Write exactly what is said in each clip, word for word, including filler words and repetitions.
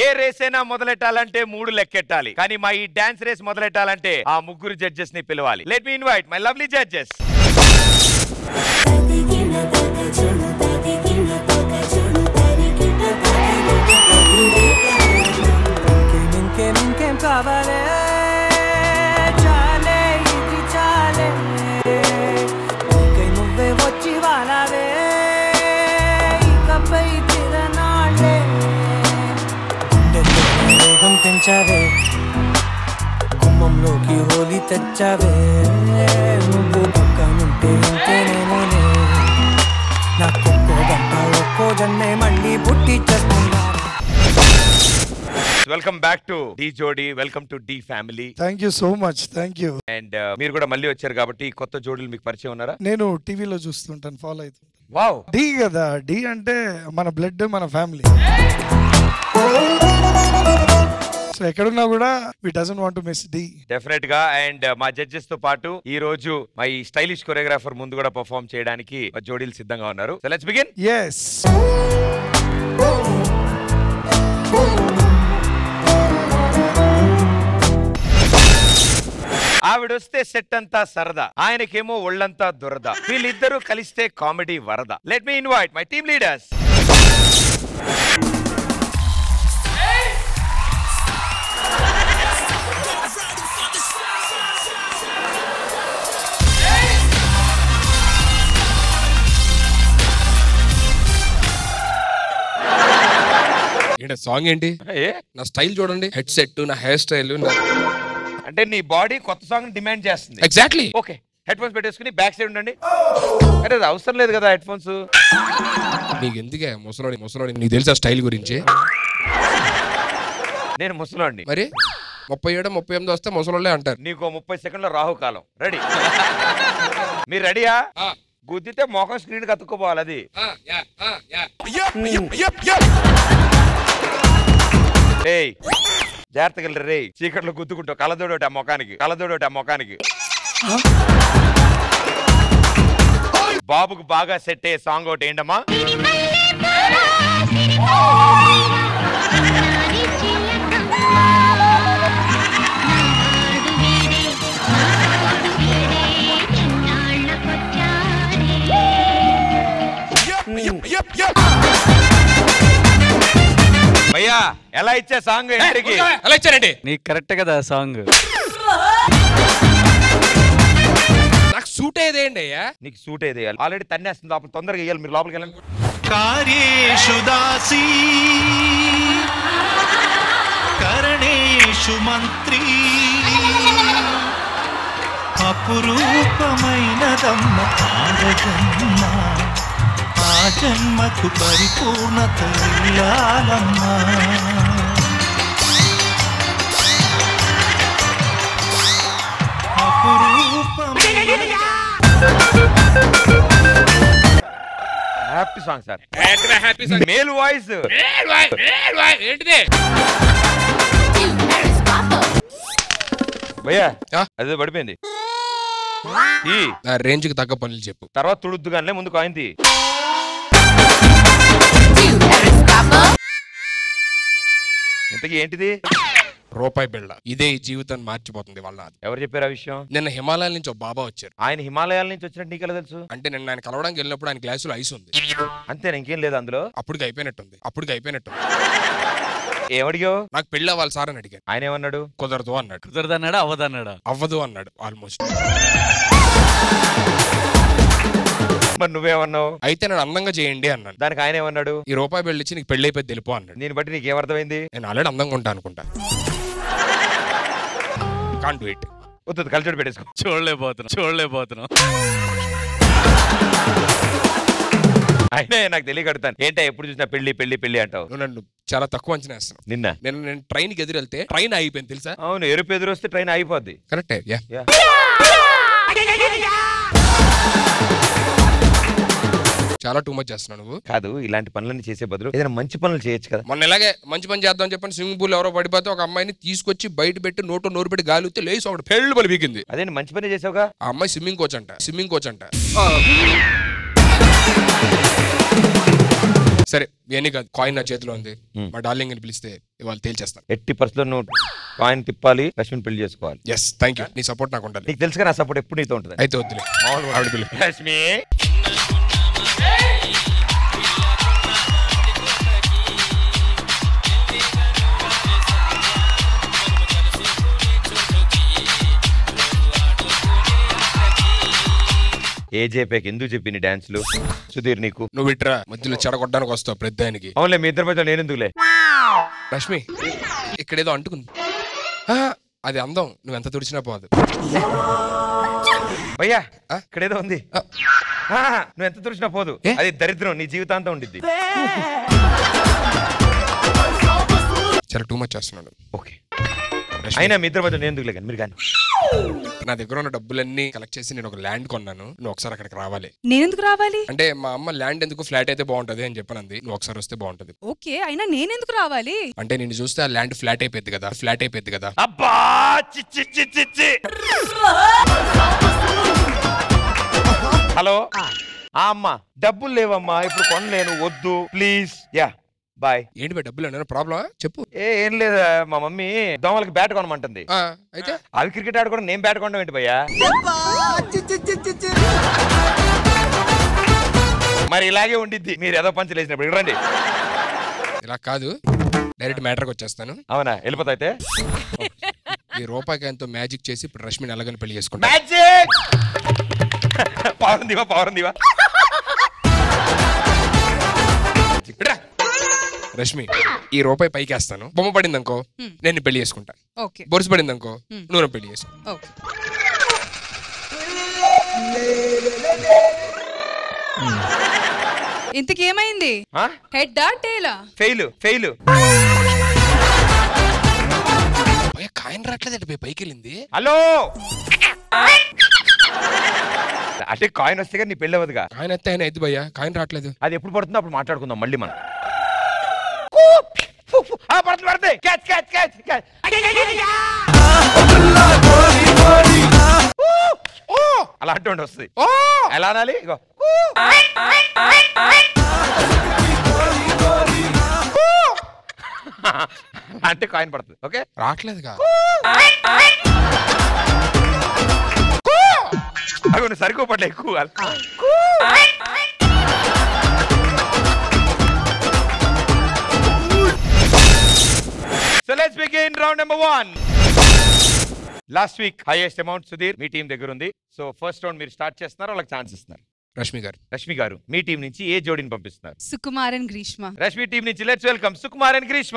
ఏ race అయినా మొదలెట్టాలంటే మూడు లెక్కెట్టాలి, కానీ మా ఈ డాన్స్ రేస్ మొదలెట్టాలంటే ఆ ముగ్గురు జడ్జెస్ ని పిలవాలి. Let me invite my lovely judges. గుమ్మంలోకి హోలీ తెచ్చావే, నువ్వు పక్కనుంటే ఇంకేనేమోనే, నాకొక్కో గంట ఒక్కో జన్మే మళ్ళీ పుట్టి చేస్తున్నా. Welcome back to Dhee Jodi, welcome to Dhee family. Thank you so much, thank you. And మీరు కూడా మళ్ళీ వచ్చారు కాబట్టి కొత్త జోడీలు మీకు పరిచయం ఉన్నారా? నేను టీవీలో చూస్తుంటాను, ఫాలో అవుతుంటాను. వావ్, డి కదా, డి అంటే మన బ్లడ్, మన ఫ్యామిలీ. సో ఎక్కడున్నా కూడా we doesn't want to miss Dhee. Definite గా. అండ్ మా జడ్జెస్ తో పాటు ఈ రోజు మా ఈ స్టైలిష్ కొరియోగ్రాఫర్ ముందు కూడా పర్ఫార్మ్ చేయడానికి మా జోడీలు సిద్ధంగా ఉన్నారు. So let's begin. yes ఆవిడొస్తే సెట్ అంతా సరదా, ఆయనకేమో ఒళ్ళంతా దురద, వీళ్ళిద్దరూ కలిస్తే కామెడీ వరద. Let me invite my team leaders. Song ఏంటి? నా స్టైల్ చూడండి, హెడ్ సెట్, నా హెయిర్ స్టైల్. అంటే నీ బాడీ కొత్త సాంగ్ డిమాండ్ చేస్తుంది. ఎగ్జాక్ట్లీ. ఓకే, హెడ్ ఫోన్స్ పెట్టేసుకుని బ్యాక్ సైడ్ ఉండండి. అరే అవసరం లేదు కదా హెడ్ ఫోన్స్. నీకు ఎందుకే ముసలోడి ముసలోడి నీకు తెలుసా స్టైల్ గురించి? నేను ముసలోడిని. మరి ముప్పై ఏడు ముప్పై ఎనిమిది వస్తే ముసలోళ్ళే అంటారు. నీకు ముప్పై సెకండ్ల రాహుకాలం. రెడీ? మీరు రెడీయా? గుద్దితే మోకం స్క్రీన్ కి అతుక్కోపోవాలి. అది ఏయ్ జాగ్రత్తగా వెళ్ళరు రే, చీకట్లో గుద్దుకుంటావు. కళ్ళదోడోటి ఆ మొఖానికి, కళ్ళదోడోటి ఆ మొఖానికి. బాబుకు బాగా సెట్ అయ్యే సాంగ్ ఒకటి ఏంటమ్మా? భయ్యా ఎలా ఇచ్చా సాంగ్ ఎంట్రీకి? ఎలా ఇచ్చారండి? నీకు కరెక్ట్ కదా సాంగ్? నాకు సూట్ అయ్యేదేండి అయ్యా? నీకు సూట్ అయ్యేది ఆల్రెడీ తన్నేస్తుంది లోపల, తొందరగా వేయాలి. మీరు లోపలికి వెళ్ళండి. కార్యేషు దాసీ కరణేషు మంత్రి, అపురూపమైనదమ్మ ఆడజన్మ, ఆ జన్మకు పరిపూర్ణత ఇల్లాలమ్మ. Happy song sir, male voice. ఏంటిది భయ్యా అదే పడిపోయింది. ఈ నా రేంజ్ కి తగ్గ పనులు చెప్పు. తర్వాత తుడుద్దు కానీ ముందు కాయింది. ఇంతకీ ఏంటిది? రూపాయి బిళ్ళ. ఇదే ఈ జీవితాన్ని మార్చిపోతుంది వాళ్ళ. ఎవరు చెప్పారు ఆ విషయం? నిన్న హిమాలయాల నుంచి ఒక బాబా వచ్చారు. ఆయన హిమాలయాల నుంచి వచ్చినట్టు నీకెలా తెలుసు? అంటే నిన్న ఆయన కలవడానికి వెళ్ళినప్పుడు ఆయన గ్లాసులో ఐస్ ఉంది. అంతేనా, ఇంకేం లేదు అందులో? అప్పటికి అయిపోయినట్టుంది. అప్పటికి అయిపోయినట్టుంది. ఏమడిగావు? నాకు పెళ్ళి అవ్వాలి సార్ అని అడిగాను. ఆయన ఏమన్నాడు? కుదరదు అన్నాడు. కుదరదు అన్నాడా? అవ్వదన్నాడా? అవ్వదు అన్నాడు ఆల్మోస్ట్. మరి నువ్వేమన్నావు? అయితే నన్ను అందంగా చేయండి అన్నాను. దానికి ఆయన ఏమన్నాడు? ఈ రూపాయి బిళ్ళ ఇచ్చి నీకు పెళ్లి అయిపోయి తెలుపు అన్నాడు. దీన్ని బట్టి నీకు ఏమర్థమైంది? నేను ఆల్రెడీ అందంగా ఉంటా అనుకుంటా. Can't wait. వద్దు, కలిచోడు పెట్టేసుకో. చూడలేకపోతున్నా చూడలేకపోతున్నా అయినా నాకు తెలియకడుతాను ఏంటో ఎప్పుడు చూసినా పెళ్లి పెళ్లి పెళ్లి అంటావు. నువ్వు నన్ను చాలా తక్కువ అంచనా వేస్తున్నావు. నిన్న నేను నేను ట్రైన్ కి ఎదురెళ్తే ట్రైన్ అయిపోయింది తెలుసా? అవును, ఎరుపు ఎదురు వస్తే ట్రైన్ అయిపోద్ది. కరెక్టే. చాలా టూ మచ్ చేస్తున్నావు నువ్వు. కాదు, ఇలాంటి పనులన్నీ చేసే బదులు ఏదైనా మంచి పనులు చేయొచ్చు కదా. మొన్న ఇలాగే మంచి పని చేద్దాం చెప్పని స్విమ్మింగ్ పూల్ ఎవరో పడిపోతే ఒక అమ్మాయిని తీసుకొచ్చి బయట పెట్టి నోటు నోరు పెట్టి గాలి వస్తే లేచి ఒకటి పెళ్లి బలి పీకింది. అదే మంచి పని చేసావుగా. ఆ అమ్మాయి స్విమ్మింగ్ కోచ్ అంట. స్విమ్మింగ్ కోచ్ అంట సరే ఇవన్నీ కాదు, కాయిన్ నా చేతిలో ఉంది. మా డార్లింగ్ అని పిలిస్తే ఇవాళ తేల్చేస్తాను. ఎట్టి పరిస్థితుల్లో నువ్వు కాయిన్ తిప్పాలి, రష్మిని పెళ్లి చేసుకోవాలి. Yes, thank you. నీ సపోర్ట్ నాకు ఉండాలి. నీకు తెలుసుగా నా సపోర్ట్ ఎప్పుడు నీతో ఉంటుంది. అయితే వద్దులే, ఆవిడ పిలు. రష్మి ఏజేపీకి ఎందుకు చెప్పి డాన్స్లు సుధీర్ నీకు? నువ్వు ఇట్రా మధ్యలో చెడగొట్టడానికి వస్తావు ప్రతిదానికి. అవునులే, మీ ఇద్దరి మధ్య నేను ఎందుకులే. రష్మి ఇక్కడేదో అంటుకుంది, అది అందం, నువ్వు ఎంత తుడిచినా పోదు. భయ్యా ఇక్కడేదో ఉంది, నువ్వు ఎంత తుడిచినా పోదు. అది దరిద్రం, నీ జీవితాంతం ఉండిద్ది. చాలా టూ మచ్ చేస్తున్నాడు. ఓకే, అయినా మీ ఇద్దరి మధ్య నేను ఎందుకులే కానీ మీరు కానీ. నా దగ్గర ఉన్న డబ్బులన్నీ కలెక్ట్ చేసి నేను ఒక ల్యాండ్ కొన్నాను, నువ్వు ఒకసారి అక్కడికి రావాలి. నేను ఎందుకు రావాలి? అంటే మా అమ్మ ల్యాండ్ ఎందుకు ఫ్లాట్ అయితే బాగుంటది అని చెప్పనంది, నువ్వు ఒకసారి వస్తే బాగుంటది. ఓకే, అయినా నేను ఎందుకు రావాలి? అంటే నేను చూస్తే ఆ ల్యాండ్ ఫ్లాట్ అయిపోయింది కదా, ఫ్లాట్ అయిపోయింది కదా. అబ్బా చిచ్చి చిచ్చి చి. హలో ఆ అమ్మ, డబ్బులు లేవమ్మా, ఇప్పుడు కొనలేను, వద్దు ప్లీజ్. Yeah bye. ఏంటి బా డబ్బులు ఏమైనా ప్రాబ్లమా చెప్పు. ఏ ఏం లేదా, మా మమ్మీ దోమలకి బ్యాట్ కొనమంటుంది. అయితే అవి క్రికెట్ ఆడుకోవడం నేను బ్యాట్ కొనడం ఏంటి భయ్యా? మరి ఇలాగే ఉండిద్ది మీరు ఏదో పంచులు వేసినప్పుడు. ఇక్కడ రండి. ఇలా కాదు, డైరెక్ట్ మ్యాటర్కి వచ్చేస్తాను. అవునా, వెళ్ళిపోతా అయితే. ఈ రూపాయికి ఎంతో మ్యాజిక్ చేసి ఇప్పుడు రష్మిని ఎలాగని పెళ్లి చేసుకుంటా. Magic power diva power diva. Rashmi ఈ రూపాయి పైకి వేస్తాను, బొమ్మ పడింది అనుకో నేను పెళ్లి చేసుకుంటా. బొరుసు పడింది అనుకో నువ్వు పెళ్లి చేసుకో. ఇంతకి ఏమైంది? హెడ్డా టేలా? Fail fail. కాయిన్ రావట్లేదు, పైకి వెళ్ళింది. హలో అంటే కాయిన్ వస్తే కానీ నీ పెళ్ళి అవ్వదుగా. కాయిన్ వస్తే ఆయన అయితే భయ్యా, కాయిన్ రావట్లేదు. అది ఎప్పుడు పడుతుందో అప్పుడు మాట్లాడుకుందాం మళ్ళీ మనం. పడుతుంది పడుతుంది. Catch catch catch catch. అలా అంటుండి వస్తుంది. ఎలా అనాలి? ఇగో అంటే కాయిన్ పడుతుంది. ఓకే, రావట్లేదుగా. అవి నువ్వు సరికోపట్లే ఎక్కువ. So let's begin round number one. Last week highest amount Sudheer మీ టీం దగ్గర ఉంది. సో ఫస్ట్ రౌండ్ మీరు స్టార్ట్ చేస్తున్నారు, వాళ్ళకి ఛాన్స్ ఇస్తున్నారు. రష్మి గారు రష్మి గారు మీ టీం నుంచి ఏ జోడిని పంపిస్తున్నారు? సుకుమార్ అండ్ గ్రీష్మ. రష్మి టీం నుంచి let's welcome Sukumar and Greeshma.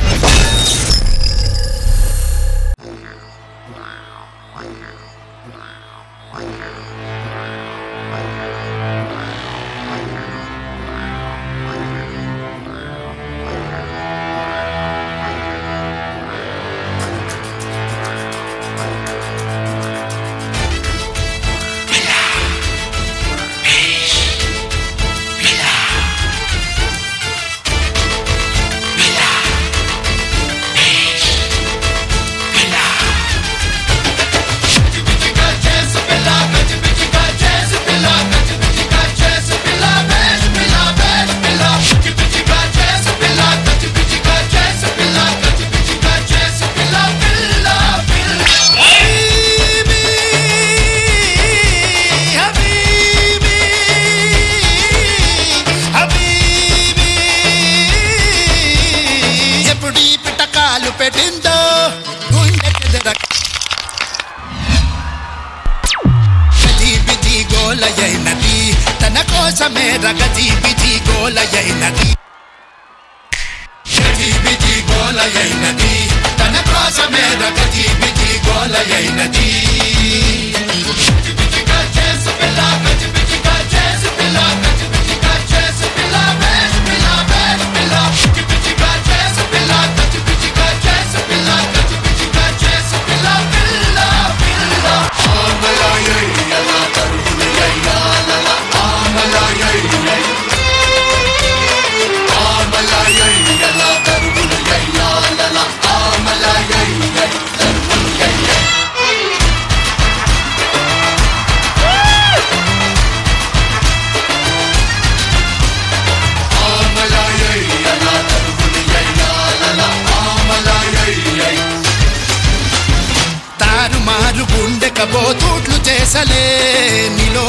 తన కోసమే రగజీ బిజీ గోలయైనది, బిజీ గోలయైనది, తన కోసమే రగజీ బిజీ గోలయైనది.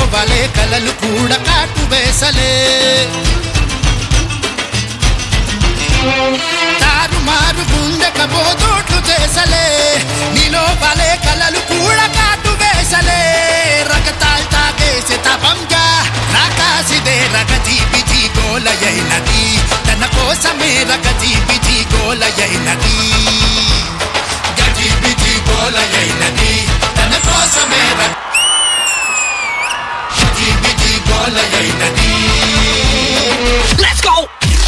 వలే కలలు కూడా కాటు వేసలే తారుమారు గుండెకపోతోట్లు చేసలే నీలో వలే కలలు కూడా కాటు వేసలే రకతాల్ తాగేసి తపంగా రాకాసిదే రగతి బిజీ గోలయైనది తన కోసమే రగతి బిజీ గోలయైనది గజి బిజీ గోలయైనది తన కోసమే రగతి బిజీ గోలయైనది లెట్స్ గో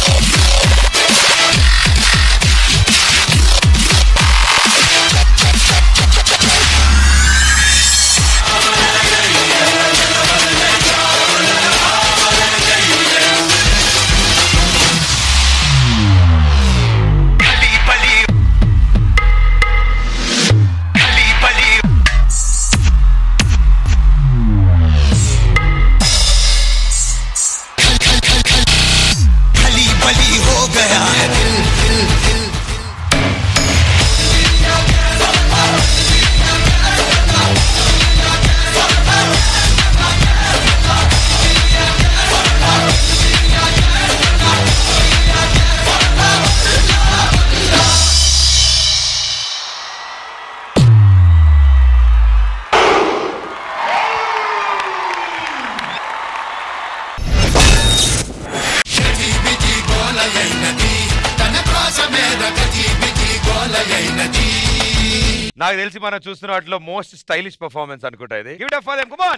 నాకు తెలిసి మనం చూస్తున్న వాటిలో మోస్ట్ స్టైలిష్ పర్ఫార్మెన్స్ అనుకుంటా ఇది. Give it up for them, come on.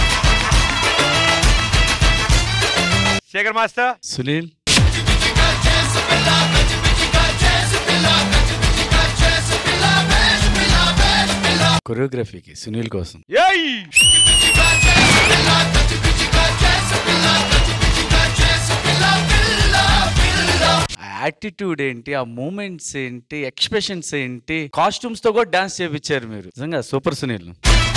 Shekhar master, Sunil, కొరియోగ్రఫీకి సునీల్ కోసం. ఏయ్ యాటిట్యూడ్ ఏంటి, ఆ మూమెంట్స్ ఏంటి, ఎక్స్ప్రెషన్స్ ఏంటి, కాస్ట్యూమ్స్ తో కూడా డాన్స్ చేయించారు మీరు. నిజంగా సూపర్ సునీల్.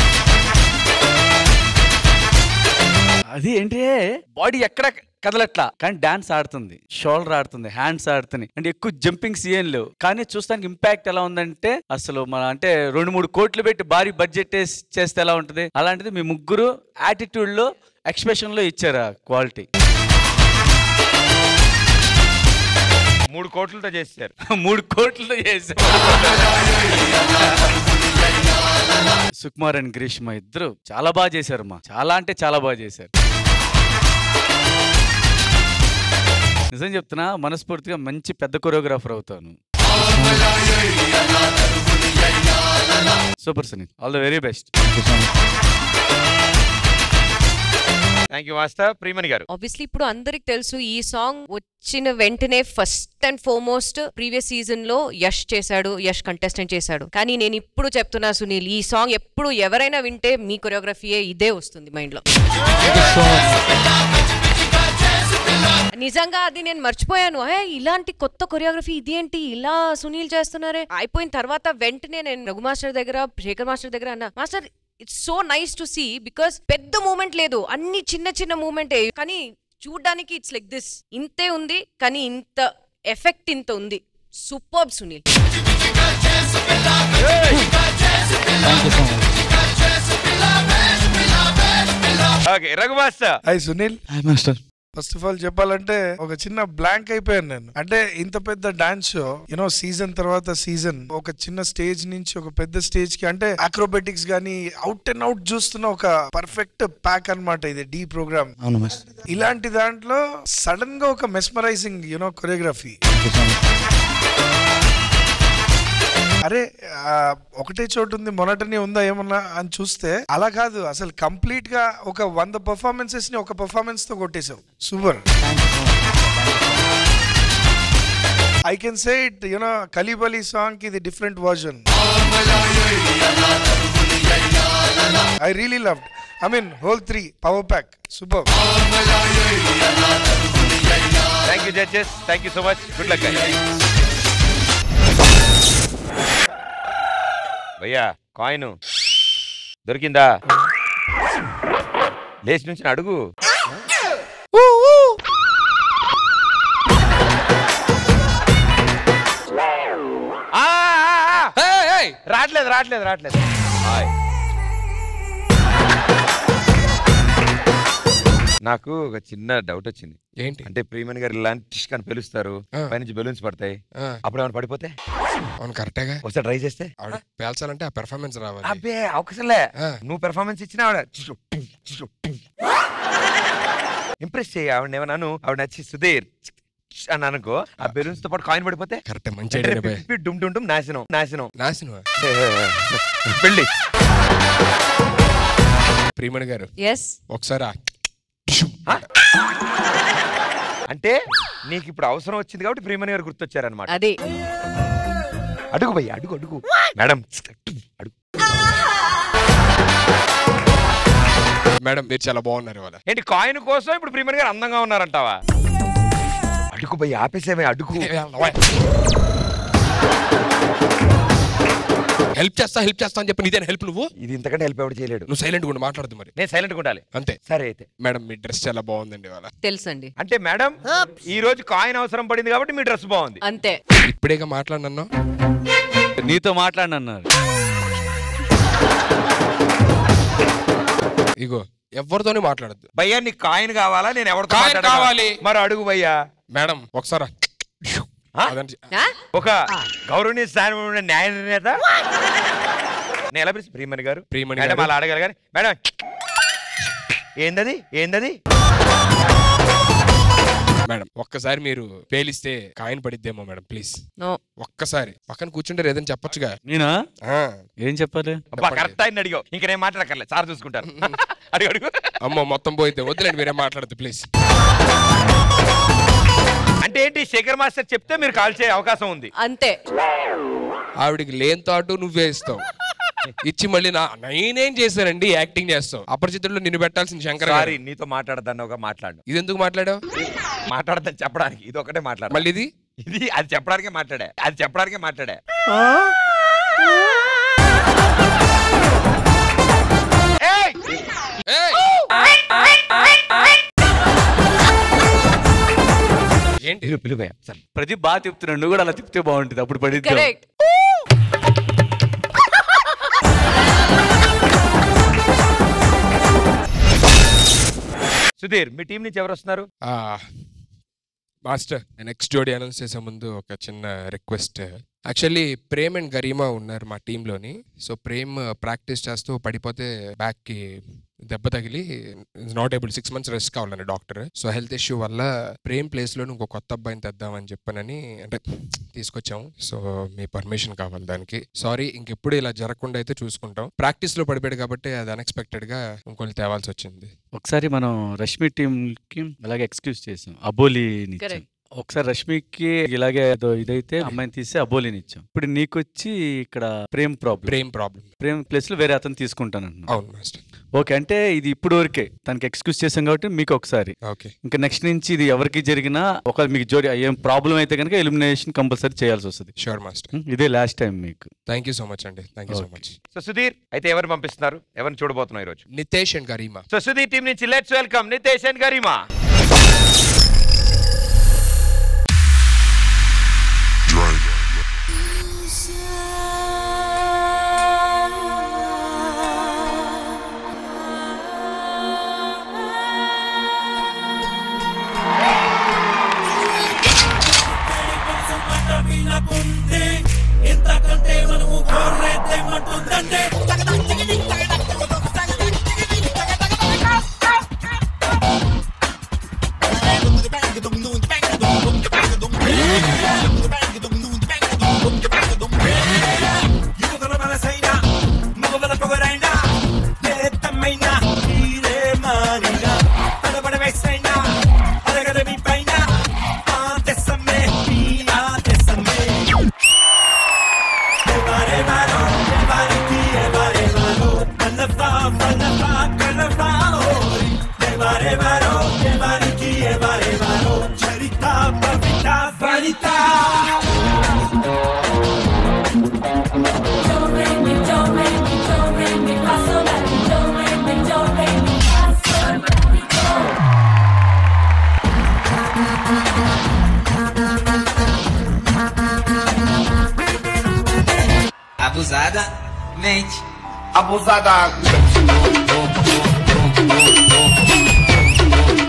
అది ఏంటి, బాడీ ఎక్కడ కదలట్లా కానీ డాన్స్ ఆడుతుంది, షోల్డర్ ఆడుతుంది, హ్యాండ్స్ ఆడుతుంది, అంటే ఎక్కువ జంపింగ్ సీన్ లేవు కానీ చూస్తానికి ఇంపాక్ట్ ఎలా ఉందంటే అసలు మన అంటే రెండు మూడు కోట్లు పెట్టి భారీ బడ్జెట్ చేస్తే ఎలా ఉంటుంది అలాంటిది మీ ముగ్గురు యాటిట్యూడ్ లో ఎక్స్ప్రెషన్ లో ఇచ్చారు ఆ క్వాలిటీ. మూడు కోట్లతో చేశారు మూడు కోట్లతో చేశారు సుకుమార్ అండ్ గ్రీష్మ ఇద్దరు చాలా బాగా చేశారు మా చాలా అంటే చాలా బాగా చేశారు. నిజం చెప్తున్నా, మనస్ఫూర్తిగా మంచి పెద్ద కొరియోగ్రాఫర్ అవుతాను. Super Sunil, all the very best. Thank you master. Priyamani గారు, ఆబ్వియస్లీ ఇప్పుడు అందరికి తెలుసు ఈ సాంగ్ వచ్చిన వెంటనే first and foremost previous season లో యష్ చేశాడు, యష్ కంటెస్టెంట్ చేశాడు. కానీ నేను ఇప్పుడు చెప్తున్నా సునీల్, ఈ సాంగ్ ఎప్పుడు ఎవరైనా వింటే మీ కొరియోగ్రఫీయే ఇదే వస్తుంది మైండ్ లో. నిజంగా అది నేను మర్చిపోయాను, హే ఇలాంటి కొత్త కొరియోగ్రఫీ ఇదేంటి ఇలా సునీల్ చేస్తున్నారే. అయిపోయిన తర్వాత వెంటనే నేను రఘు మాస్టర్ దగ్గర, శేఖర్ మాస్టర్ దగ్గర అన్నా, master it's so nice to see because పెద్ద మూమెంట్ లేదు, అన్ని చిన్న చిన్న మూమెంటే కానీ చూడ్డానికి ఇట్స్ లైక్ దిస్, ఇంతే ఉంది కానీ ఇంత ఎఫెక్ట్ ఇంత ఉంది. Superb Sunil. Okay Raghu master. Hi Sunil. Hi master. First of all చెప్పాలంటే ఒక చిన్న బ్లాంక్ అయిపోయాను నేను. అంటే ఇంత పెద్ద డాన్స్ షో యూనో సీజన్ తర్వాత సీజన్ ఒక చిన్న స్టేజ్ నుంచి ఒక పెద్ద స్టేజ్ కి అంటే అక్రోబెటిక్స్ గానీ అవుట్ అండ్ అవుట్ చూస్తున్న ఒక పర్ఫెక్ట్ ప్యాక్ అన్నమాట ఇది డి ప్రోగ్రామ్. ఇలాంటి దాంట్లో సడన్ గా ఒక మెస్మరైజింగ్ యూనో కొరియోగ్రఫీ. అరే ఒకటే చోటు ఉంది, మొనటని ఉందా ఏమన్నా అని చూస్తే అలా కాదు, అసలు కంప్లీట్ గా ఒక వంద పర్ఫార్మెన్సెస్ ని ఒక పర్ఫార్మెన్స్ తో కొట్టేశావు. Super. I can say it you know కలీబలి సాంగ్ ఇది different version. I really loved. I mean whole three power pack super. Thank you judges, thank you so much, good luck. భయ్యా కాయిన్ దొరికిందా? లేచి నుంచి అడుగు. రావట్లేదు రావట్లేదు రావట్లేదు. నాకు ఒక చిన్న డౌట్ వచ్చింది. ఏంటి అంటే ప్రియమణి గారు ఇలాంటి అని పిలుస్తారు, పైనుంచి బెలూన్స్ పడతాయి, అప్పుడు ఏమైనా పడిపోతే? అవును కరెక్టేగా. ఒకసారి ట్రై చేస్తే ఆవిడ పేల్చాలంటే ఆ పెర్ఫార్మెన్స్ రావాలి. అబ్బే అవకాశంలే, నువ్వు పెర్ఫార్మెన్స్ ఇచ్చినా ఆవిడ ఇంప్రెస్ చేయి ఆవిడ. ఏమన్నాను ఆవిడ నచ్చి సుధీర్ అని అనుకో, ఆ బెలూన్స్ తో పాటు కాయిన్ పడిపోతే కరెక్ట్. మంచి డుమ్ డుమ్ డుమ్ నాశనం నాశనం నాశనం. పెళ్ళి. ప్రియమణి గారు ఒకసారి అంటే నీకు ఇప్పుడు అవసరం వచ్చింది కాబట్టి ప్రియమణి గారు గుర్తొచ్చారనమాట. అదే అడుగు భయ్య అడుగు అడుగు మేడం అడుగు. మేడం మీరు చాలా బాగున్నారు ఇవాళ. ఏంటి కాయిన్ కోసం ఇప్పుడు ప్రియమణి గారు అందంగా ఉన్నారంటావా? అడుగు భయ్య ఆపేసేమే అడుగు. హెల్ప్ చేస్తా హెల్ప్ చేస్తా అని చెప్పి నీదే హెల్ప్. నువ్వు ఇది ఇంతకంటే హెల్ప్ ఎవరు చేయలేడు. నువ్వు సైలెంట్ గా మాట్లాడదు. మరి నేను సైలెంట్ గా ఉండాలి అంతే. సరే అయితే మేడం మీ డ్రెస్ చాలా బాగుందండి ఇవాళ. తెలుసండి. అంటే మేడం ఈ రోజు కాయిన్ అవసరం పడింది కాబట్టి మీ డ్రెస్ బాగుంది అంతే. ఇప్పుడేగా మాట్లాడినా నీతో మాట్లాడినన్నారు. ఇగో ఎవరితోనే మాట్లాడద్దు. భయ్యా నీకు కాయిన్ కావాలా? నేను ఎవరితో కాయిన్ కావాలి. మరి అడుగు భయ్యా. మేడం ఒకసారి ఒక గౌరవనీయ స్థానం న్యాయ నిర్ణేత నేను ఎలా పిలిచి ప్రియమణి గారు ప్రియమణి మేడం అలా అడగాలి కానీ మేడం ఏందది ఏందది మేడం ఒక్కసారి మీరు పేలిస్తే కాయిన్ పడిద్దేమో మేడం ప్లీజ్. ఒక్కసారి పక్కన కూర్చుంటారు ఏదైనా చెప్పొచ్చుగా. నేనా ఏం చెప్పాలి? కరెక్ట్ ఆయన అడిగావు, ఇంక నేను మాట్లాడక్కర్లేదు, సార్ చూసుకుంటారు. అడుగు అడుగు. అమ్మో మొత్తం పోయితే వద్దులేండి మీరే మాట్లాడద్దు ప్లీజ్. అంటే ఏంటి శేఖర్ మాస్టర్ చెప్తే మీరు కాల్ చేసే అవకాశం ఉంది అంతే. ఆవిడికి లేని తాటు నువ్వే ఇస్తావు, ఇచ్చి మళ్ళీ నా నేనేం చేశానండి యాక్టింగ్ చేస్తావు. అపరిచితుల్లో నిన్ను పెట్టాల్సిన శంకర్ సారీ నీతో మాట్లాడదాన్ని ఒక మాట్లాడు. ఇది ఎందుకు మాట్లాడావు? మాట్లాడదని చెప్పడానికి, ఇది ఒకటే మాట్లాడు. మళ్ళీ ఇది ఇది అది చెప్పడానికే మాట్లాడా అది చెప్పడానికే మాట్లాడా ఏంటి పిలువే ప్రదీప్ బాగా తిప్పుతున్నాడు, నువ్వు కూడా అలా తిప్పితే బాగుంటుంది, అప్పుడు పడిద్ది. సుధీర్ మీ టీం నుంచి ఎవరు వస్తున్నారు? మాస్టర్ నెక్స్ట్ జోడీ అనౌన్స్ చేసే ముందు ఒక చిన్న request. Actually Prem and Garima ఉన్నారు మా టీంలోని. సో ప్రేమ్ ప్రాక్టీస్ చేస్తూ పడిపోతే బ్యాక్ కి దెబ్బ తగిలి not able six months rest కావాలని డాక్టర్. సో హెల్త్ ఇష్యూ వల్ల ప్రేమ్ ప్లేస్ లో ఇంకో కొత్త అబ్బాయిని తెద్దామని చెప్పనని అంటే తీసుకొచ్చాము. సో మీ పర్మిషన్ కావాలి దానికి. సారీ ఇంకెప్పుడు ఇలా జరగకుండా అయితే చూసుకుంటాం. ప్రాక్టీస్ లో పడిపోయాడు కాబట్టి అది అన్ఎక్స్పెక్టెడ్ గా ఇంకొన్ని తేవాల్సి వచ్చింది. ఒకసారి మనం రష్మి టీమ్ కి అలాగే ఎక్స్క్యూజ్ చేసాం, అబోలీని ఇచ్చాం. ఒకసారి రష్మికి ఇలాగే ఇదైతే అమ్మాయిని తీసి అబోలీని ఇచ్చాం. ఇప్పుడు నీకొచ్చి ఇక్కడ Prem problem Prem problem Prem place లో వేరే అతను తీసుకుంటాను. అవును మాస్టర్. ఓకే, అంటే ఇది ఇప్పుడు వరకే తనకి ఎక్స్క్యూజ్ చేసాం కాబట్టి మీకు ఒకసారి. ఓకే, ఇంకా నెక్స్ట్ నుంచి ఇది ఎవరికి జరిగినా ఒక మీకు జోడి ఏం ప్రాబ్లం అయితే కనుక ఎలిమినేషన్ కంపల్సరీ చేయాల్సి వస్తుంది. Sure master. ఇదే లాస్ట్ టైం మీకు. థ్యాంక్ యూ సో మచ్ అండి. Thank you so much. So Sudheer అయితే ఎవరు పంపిస్తున్నారు, ఎవరిని చూడబోతున్నాం ఈ రోజు? Nitesh and Garima. So Sudheer team నుంచి let's welcome Nitesh and Garima. ఎంతకంటే మనము కోరేద్దే మట్టుందంటే యువతల మనసైనా మగవల పొగరైనా లేతమైనా తీరే మారినా తడబడ వేసైనా అరగద మీ పైన ఆ తెసమ్మే ఆ తెసమ్మే ఎవరే వారో ఎవరికి ఎవరే వారో కనఫా కనఫా కనఫా ఎవరే వారో ఎవరికి ఎవరే వారో చరితా పవితా ఫలితా. Abusada, mente. Abusada.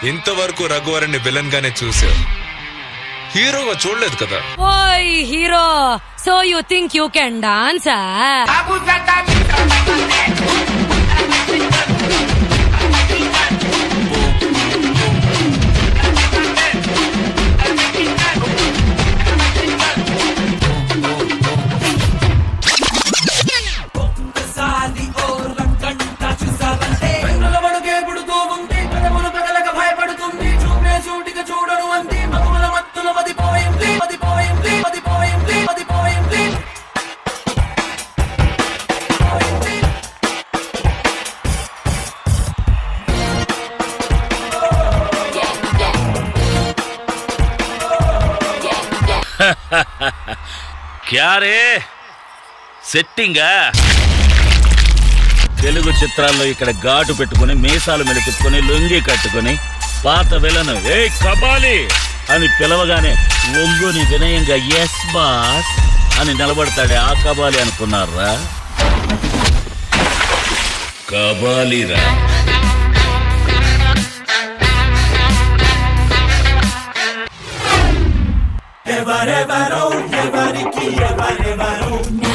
ఇంతవరకు రఘువరన్ని విలన్ గానే చూసావు, హీరోగా చూడలేదు కదా. ఓయ్ hero, so you think you can dance? క్యారే సెట్టింగా. తెలుగు చిత్రాల్లో ఇక్కడ ఘాటు పెట్టుకుని మీసాలు మెలుకుని లొంగి కట్టుకుని పాత విలను ఏ కబాలి అని పిలవగానే ఒంగుని వినయంగా ఎస్ బాస్ అని నిలబడతాడే ఆ కబాలి అనుకున్నారా? కబాలిరా. ఎవరెవరో ఎవరికి ఎవరెవరో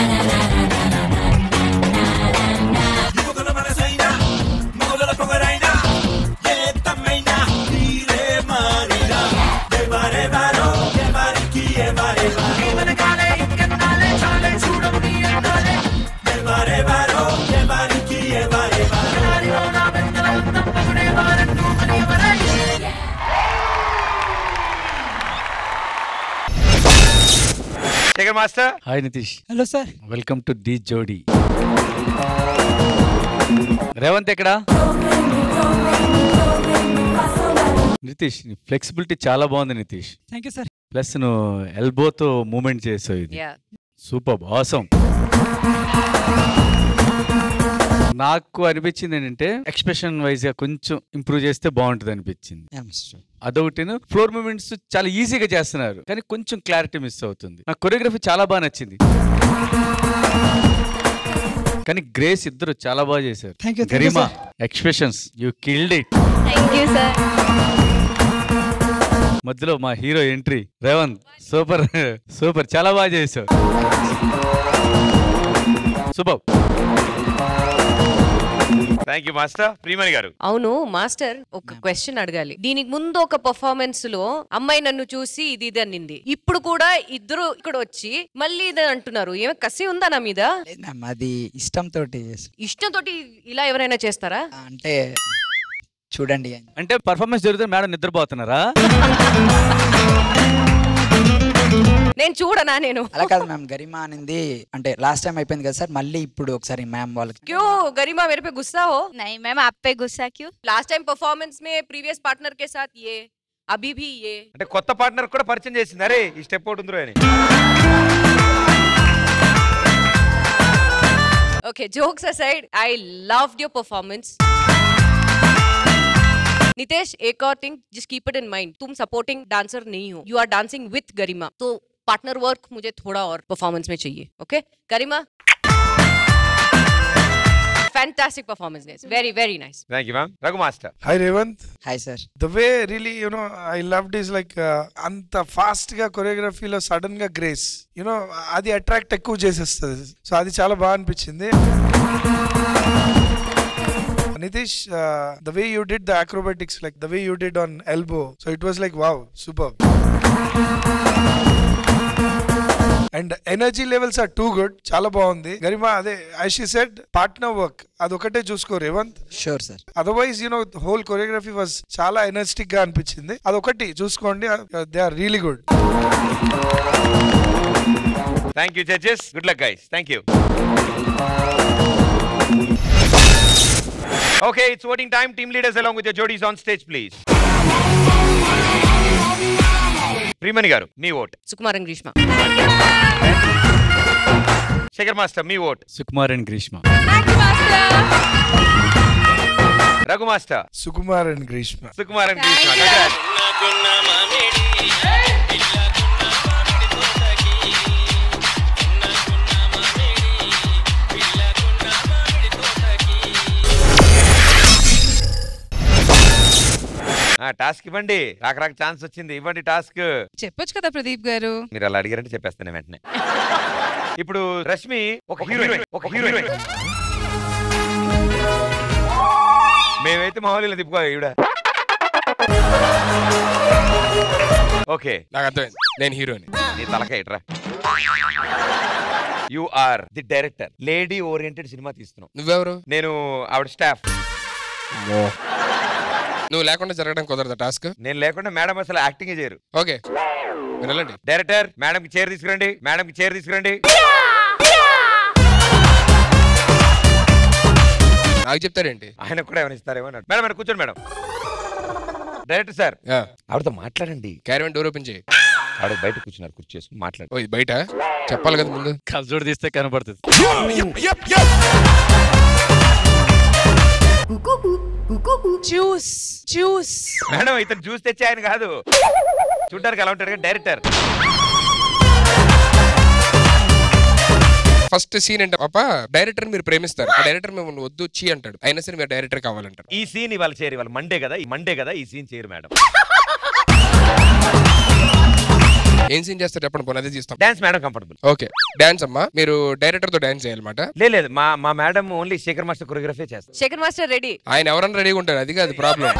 యువకుల మనసైనా మొగల పొగరైనా ఏ తమ్మైనా తీరే మారినా ఎవరెవరో ఎవరికి ఎవరెవరో మనకాలే ఇంకెన్నాలే చాలే చూడము నీ అందాలే ఎవరెవరో ఎవరికి ఎవరెవరో నారిలో నా వెంటల ఉందం పగుడే వారంటూ మరి ఎవరై. Shekhar master. Hi Nitish. Hello sir. Welcome to the jodi. Revanth ఎక్కడా? నితీష్ ఫ్లెక్సిబిలిటీ చాలా బాగుంది Nitish. Thank you sir. Plus నువ్వు ఎల్బోతో మూమెంట్ చేసావు, ఇది సూపర్ ఆసమ్. నాకు అనిపించింది ఏంటంటే ఎక్స్ప్రెషన్ వైజ్ గా కొంచెం ఇంప్రూవ్ చేస్తే బాగుంటుంది అనిపించింది. అదొకటి ఫ్లోర్ మూమెంట్స్ చాలా ఈజీగా చేస్తున్నారు కానీ కొంచెం క్లారిటీ మిస్ అవుతుంది. నాకు కొరియోగ్రఫీ చాలా బాగా నచ్చింది కానీ గ్రేస్ ఇద్దరు చాలా బాగా చేశారు. Garima expressions you killed it. మధ్యలో మా hero entry Revanth super super చాలా బాగా చేశావు. Super. Thank you master. Priyamani గారు. అవును మాస్టర్, ఒక క్వశ్చన్ అడగాలి. దీనికి ముందు ఒక పర్ఫార్మెన్స్ లో అమ్మాయి నన్ను చూసి ఇది ఇది అనింది, ఇప్పుడు కూడా ఇద్దరు ఇక్కడ వచ్చి మళ్ళీ ఇది అంటున్నారు. ఏమో కసి ఉందా నా మీద? అది ఇష్టంతో ఇష్టంతో ఇలా ఎవరైనా చేస్తారా? అంటే చూడండి అంటే పర్ఫార్మెన్స్ జరుగుతుంది మేడం నిద్రపోతున్నారా? నేను చూడనా? నేను అలా కాదు మ్యామ్, గరిమా అనింది అంటే లాస్ట్ టైం అయిపోయింది కదా సార్, మళ్ళీ ఇప్పుడు ఒకసారి మ్యామ్ వాళ్ళకి. क्यों गरिमा मेरे पे गुस्सा हो? नहीं मैम, आप पे गुस्सा क्यों? लास्ट टाइम परफॉर्मेंस में प्रीवियस पार्टनर के साथ ये, अभी भी ये. అంటే కొత్త పార్ట్నర్ కూడా పరిచయం చేసింది. అరే ఈ స్టెప్ అవుట్ ఉందిరో అని. Okay, jokes aside, I loved your performance. Nitesh, एक और thing just keep it in mind, तुम सपोर्टिंग डांसर नहीं हो, you are dancing with गरिमा, तो पार्टनर वर्क मुझे थोड़ा और परफॉर्मेंस में चाहिए. Okay Garima, fantastic performance guys, very very nice. Thank you ma'am. Raghu master. Hi Revant. Hi sir. The way really you know I loved is like anta fast ga choreography lo sudden ga grace, you know adi attract ekku chesestadi, so adi chaala baa anpichindi. Nitish, uh, the way you did the acrobatics, like the way you did on elbow, so it was like wow, superb. And energy levels are too good. Chala baagundi. Garima, ade as she said, partner work adokate chusko Revant. Sure sir. Otherwise, you know, the whole choreography was chala energetic ga anpichindi. Adokati chuskondi, they are really good. Thank you judges. Good luck guys. Thank you. Okay, it's voting time. Team leaders along with your jodies on stage please. Priyamani గారు మీ vote. Sukumar and Greeshma. Shekhar master మీ vote. Sukumar and Greeshma. Raghu master. Sukumar and Greeshma. Sukumar and Greeshma. Task ఇవ్వండి. రాక రాక chance వచ్చింది, ఇవ్వండి task. చెప్పొచ్చు కదా ప్రదీప్ గారు. మీరు అలా అడిగారంటే చెప్పేస్తాను వెంటనే. ఇప్పుడు రష్మి ఒక హీరోయిన్, ఒక హీరోయిన్. మేమైతే మామూలు తిప్పుకో ఈవిడ. ఓకే, నాకు అర్థమైంది, నేను హీరోని. నీ తలకాయ ఇట్రా. You are the director. Lady oriented సినిమా తీస్తున్నావు. నువ్వెవరు? నేను ఆవిడ స్టాఫ్. నువ్వు లేకుండా జరగడం కుదరదా టాస్క్? నేను లేకుండా మేడం అసలు యాక్టింగ్ చేయరు. ఓకే వెళ్ళండి. డైరెక్టర్, మేడం కి చైర్ తీసుకురండి, మేడం కి చైర్ తీసుకురండి. నాకు చెప్తారేంటి? ఆయన కూడా ఏమైనా ఇస్తారేమో అన్నాడు. మేడం మేడం కూర్చోండి మేడం. డైరెక్టర్ సార్, ఆవిడతో మాట్లాడండి. క్యారవన్ డోర్ ఓపెన్ చేయి. ఆవిడ బయట కూర్చున్నారు, కుర్చీ చేసుకుని మాట్లాడు. ఓ ఇది బయట చెప్పాలి కదా ముందు. కల్జోడు తీస్తే కనబడుతుంది. Juice juice. మేడం ఇతను జ్యూస్ తెచ్చి ఆయన కాదు, చూడడానికి ఎలా ఉంటాడు డైరెక్టర్. ఫస్ట్ సీన్ అంటే పాప డైరెక్టర్ మీరు ప్రేమిస్తారు, ఆ డైరెక్టర్ మిమ్మల్ని వద్దు చీ అంటాడు, అయినా సరే మీరు డైరెక్టర్ కావాలంటారు. ఈ సీన్ ఇవాళ చేయరు, ఇవాళ మండే కదా, ఈ మండే కదా ఈ సీన్ చేయరు మేడం. ఏం సీన్ చేస్తారు చెప్పండి, పోనీ అదే చేస్తాం. Dance madam comfortable. Okay dance అమ్మా, మీరు డైరెక్టర్ తో డాన్స్ చేయాలన్నమాట. లేదు మా మా madam only Shekhar master choreography చేస్తారు. Shekhar master ready. ఆయన ఎవరన్నా రెడీగా ఉంటారు, అది కాదు ప్రాబ్లం.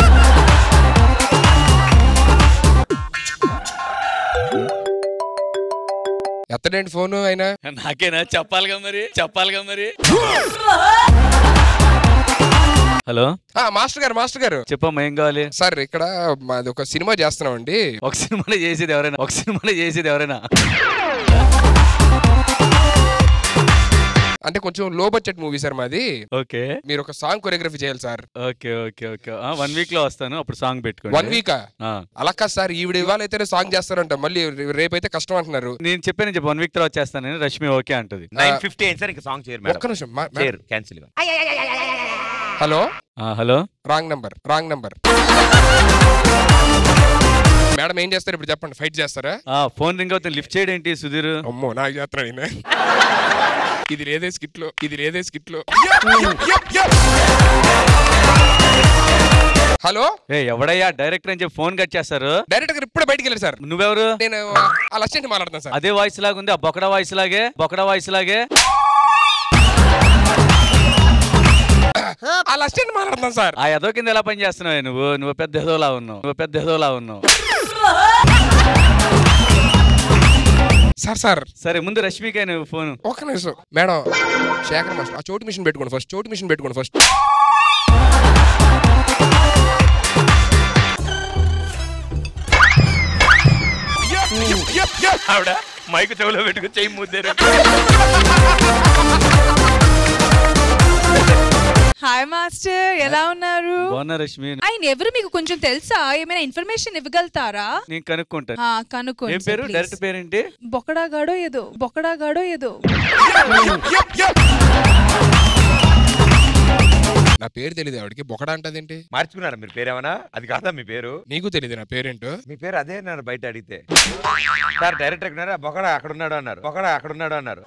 ఎత్తడండి ఫోన్ అయినా. నాకేనా చెప్పాలిగా మరి, చెప్పాలిగా మరి. హలో మాస్టర్ గారు, మాస్టర్ గారు చెప్పమ్మా ఏం కావాలి? సార్ ఇక్కడ మాది ఒక సినిమా చేస్తున్నాం అండి. ఒక సినిమాలో చేసేది ఎవరైనా, ఒక సినిమాలో చేసేది ఎవరైనా అంటే కొంచెం లో బడ్జెట్ మూవీ సార్ మాది. ఓకే, మీరు ఒక సాంగ్ కొరియోగ్రఫీ చేయాలి sir. Okay okay okay one week లో వస్తాను, అప్పుడు సాంగ్ పెట్టుకోండి. వన్ వీకా? అలా కాదు సార్, ఈవిడ ఇవాళ అయితే సాంగ్ చేస్తారంట, మళ్ళీ రేపైతే కష్టం అంటున్నారు. నేను చెప్పాను చెప్పి వన్ వీక్ తర్వాత చేస్తాను. రష్మి ఓకే అంటది. నైన్ ఫిఫ్టీ అయింది సార్, ఇంకా సాంగ్ చేయరు. ఒక్క నిమిషం cancel. Hello hello wrong number, wrong number. Madam ఏం చేస్తారు ఇప్పుడు చెప్పండి, ఫైట్ చేస్తారా? ఫోన్ రింగ్ అవుతుంది, లిఫ్ట్ చేయడం ఏంటి సుధీర్? అమ్మో నాకు చేస్తాను. ఇది లేదే స్కిట్ లో, ఇది లేదే స్కిట్ లో. హలో ఎవడయ్యా డైరెక్టర్ అని చెప్పి ఫోన్ కట్ చేస్తారు. డైరెక్టర్ గారు ఇప్పుడే బయటికి వెళ్ళారు సార్. నువ్వెవరు? నేను అలా అసిస్టెంట్ మాట్లాడతాను సార్. అదే వాయిస్ లాగా ఉంది, ఆ బొకడా వాయిస్ లాగే, బొకడా వాయిస్ లాగే. అలా అసిస్టెంట్ మాట్లాడతాను సార్. ఆ ఎదో కింద ఎలా పని చేస్తున్నావు నువ్వు? నువ్వు పెద్ద ఎదోలా ఉన్నావు, నువ్వు పెద్ద ఎదోలా ఉన్నావు. సార్ సార్ సరే ముందు రష్మికే నువ్వు ఫోన్. ఒక్క నిమిషం మేడం. శేఖర్ మాస్టర్ ఆ చోటు మిషన్ పెట్టుకోండి ఫస్ట్, చోటు మిషన్ పెట్టుకోండి ఫస్ట్. ఆవిడ మైకు చెవులో పెట్టుకుని చెయ్యి ముద్దారు. హాయ్ మాస్టర్, ఎలా ఉన్నారు? బాగున్నా రష్మి. ఆయన ఎవరు మీకు కొంచెం తెలుసా? ఏమైనా ఇన్ఫర్మేషన్ ఇవ్వగలుగుతారా? నేను కనుక్కుంటాను. కనుక్కోండి. ఏం పేరు? డైరెక్టర్ పేరేంటి? బొకడా గాడో ఏదో, బొకడా గాడో ఏదో. నా పేరు తెలియదు ఆవిడకి, బొకడా అంటదేంటి? మార్చుకున్నారా మీరు పేరేమన్నా? అది కాదా మీ పేరు? నీకు తెలియదు నా పేరేంటో? మీ పేరు అదే అన్నారు బయట అడిగితే. సార్ డైరెక్టర్ అన్నారా, బొకడా అక్కడ ఉన్నాడు అన్నారు, బొకడా అక్కడ ఉన్నాడు అన్నారు.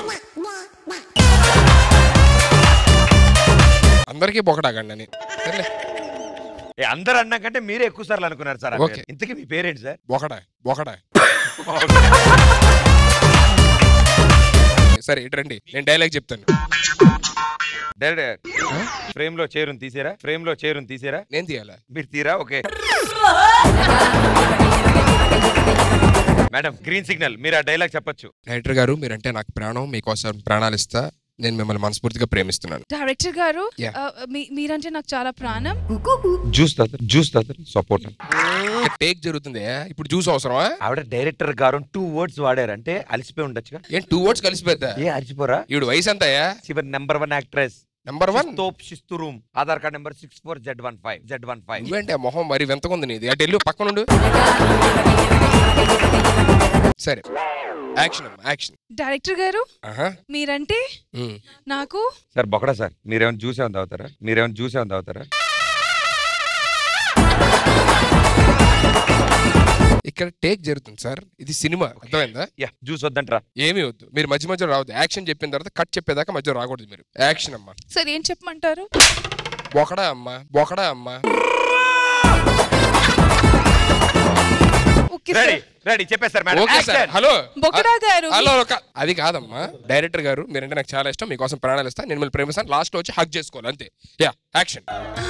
అందరికీ బొకడా కండి. సరే అందరు అన్నా కంటే మీరే ఎక్కువ సార్లు అనుకున్నారు సార్. ఓకే, ఇంతకీ మీ పేరేంటి సార్? బొకడా. బొకడా సరే ఇటు రండి, నేను డైలాగ్ చెప్తాను. ఫ్రేమ్ లో చేరుని తీసారా? ఫ్రేమ్ లో చేరుని తీసారా? నేను తీయాలా? మీరు తీరా? ఓకే మేడం గ్రీన్ సిగ్నల్, మీరు ఆ డైలాగ్ చెప్పొచ్చు. డైరెక్టర్ గారు మీరంటే నాకు ప్రాణం, మీకోసం ప్రాణాలు ఇస్తా, నేను మిమ్మల్ని మనస్ఫూర్తిగా ప్రేమిస్తున్నాను. డైరెక్టర్ గారు మీరంటే నాకు చాలా ప్రాణం. జ్యూస్ తాగుతారు, జ్యూస్ తాగుతారు, సపోర్ట్. టేక్ జరుగుతుంది, ఇప్పుడు జ్యూస్ అవసరమా? ఆవిడ డైరెక్టర్ గారు టూ వర్డ్స్ వాడారంటే అలిసిపోయి ఉండొచ్చుగా. ఏం టూ వర్డ్స్ కలిసిపోతా? ఏ అలిసిపోరా? ఈవిడ వయసు ఎంతయా? చివరి number one actress, number one తోప్ శిస్తు room, Aadhaar card number six four Z one five Z one five. నువ్వేంటే మొహం మరి వెంతకుంది నీది, అటు వెళ్ళు పక్క నుండు. సరే యాక్షన్ యాక్షన్. డైరెక్టర్ గారు మీరంటే నాకు సార్ బొకడా సార్, మీరేమైనా జ్యూస్ ఏమైనా తాగుతారా? మీరేమైనా జ్యూస్ ఏమైనా తాగుతారా? ఇక్కడ టేక్ జరుగుతుంది సార్, ఇది సినిమా, అర్థమైందా? యా జ్యూస్ వద్దంటారా? ఏమీ వద్దు, మీరు మధ్య మధ్య రావద్దు. యాక్షన్ చెప్పిన తర్వాత కట్ చెప్పేదాకా మధ్య రాకూడదు మీరు. యాక్షన్ అమ్మా. సార్ ఏం చెప్పమంటారు? బొకడా అమ్మా, బొకడా అమ్మా. రెడీ రెడీ చెప్పేస్తారు మేడం. Okay sir. హలో బొకడా గారు. హలో అది కాదమ్మా డైరెక్టర్ గారు, మీరంటే నాకు చాలా ఇష్టం, మీకోసం ప్రాణాలు ఇస్తాను, నేను మిమ్మల్ని ప్రేమిస్తాను, లాస్ట్ లో వచ్చి హగ్ చేసుకోవాలి అంతే. Yeah action.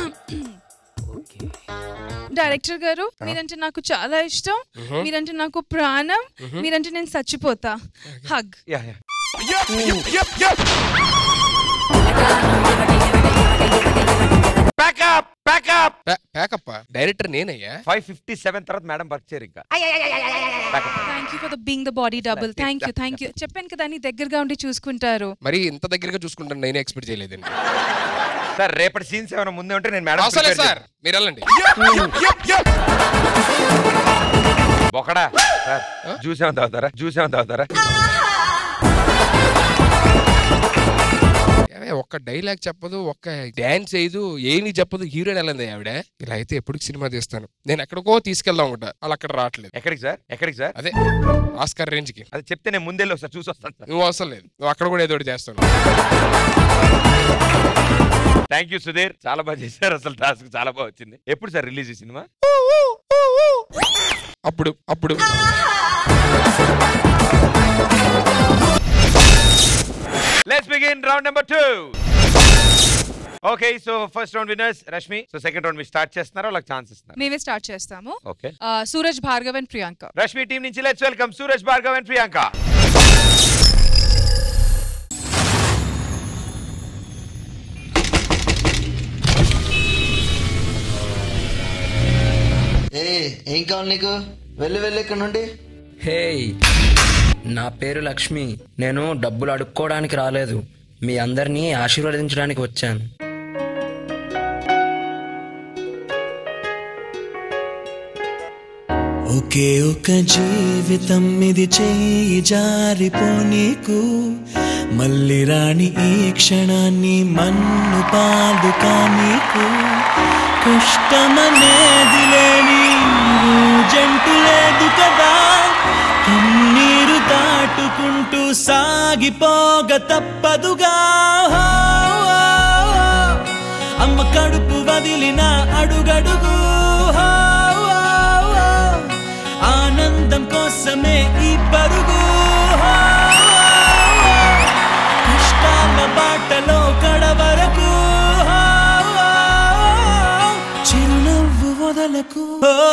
డైరెక్టర్ గారు మీరంటే నాకు చాలా ఇష్టం, మీరంటే నాకు ప్రాణం, మీరంటే నేను చచ్చిపోతా. Hug. Pack up pack up pack up director నేనయ్యా. ఫైవ్ ఫిఫ్టీ సెవెన్ తర్వాత మేడం వర్క్ చేయరు ఇంకా. Thank you for the being the body double. Thank you thank you. చెప్పాను కదా నీ దగ్గరగా ఉండి చూసుకుంటారు. మరి ఇంత దగ్గరగా చూసుకుంటాను నేనే ఎక్స్పెక్ట్ చేయలేదండి. సార్ రేపటి సీన్స్ ఏమైనా ముందే ఉంటే నేను మేడం అవసరం లేదు సార్, మీరు వెళ్ళండి. ఒకడా సార్ జ్యూస్ ఏమైనా తాగుతారా? జ్యూస్ ఏమైనా తాగుతారా? ఒక్క డైలాగ్ చెప్పదు, ఒక్క డాన్స్ చేయదు, ఏమి చెప్పదు, హీరోయిన్ వెళ్ళండి ఆవిడ. ఇలా అయితే ఎప్పటికి సినిమా తీస్తాను నేను, ఎక్కడికో తీసుకెళ్దాం ఉంటా, వాళ్ళు అక్కడ రావట్లేదు. ఎక్కడికి సార్? ఎక్కడికి సార్? అదే ఆస్కార్ రేంజ్ కి. అది చెప్తే నేను ముందే ఒకసారి చూసి వస్తాను సార్. నువ్వు అవసరం లేదు, నువ్వు అక్కడ కూడా ఏదో ఒకటి చేస్తాను. థ్యాంక్ యూ సుధీర్, చాలా బాగా చేశారు. అసలు టాస్క్ చాలా బాగా వచ్చింది. ఎప్పుడు సార్ రిలీజ్ ఈ సినిమా? అప్పుడు అప్పుడు Let's begin round number two. Okay, so first round winners Rashmi. So second round we start చేస్తున్నారా వాళ్ళకి ఛాన్స్ ఇస్తున్నారు? మేమే స్టార్ట్ చేస్తాము. Okay. Suraj Bhargav and Priyanka. Rashmi team నుంచి let's welcome Suraj Bhargav and Priyanka. ఏ ఏం కావాలి నీకు? వెళ్ళి వెళ్ళి ఇక్కడ నుండి. హే నా పేరు లక్ష్మి, నేను డబ్బులు అడుక్కోవడానికి రాలేదు, మీ అందరినీ ఆశీర్వదించడానికి వచ్చాను. ఒకే ఒక జీవితం ఇది, చేయి జారిపోనీకు, మళ్ళీ రాణి ఈ క్షణాన్ని మన్ను పాలు కానీకు, కష్టమనేది లేని జంటు లేదు కదా, కన్నీరు దాటుకుంటూ సాగిపోగ తప్పదుగా. అమ్మ కడుపు వదిలిన అడుగడుగు ఆనందం కోసమే ఈ పరుగు, కష్టాల బాటలో కడవరకు చిరునవ్వు వదలకు.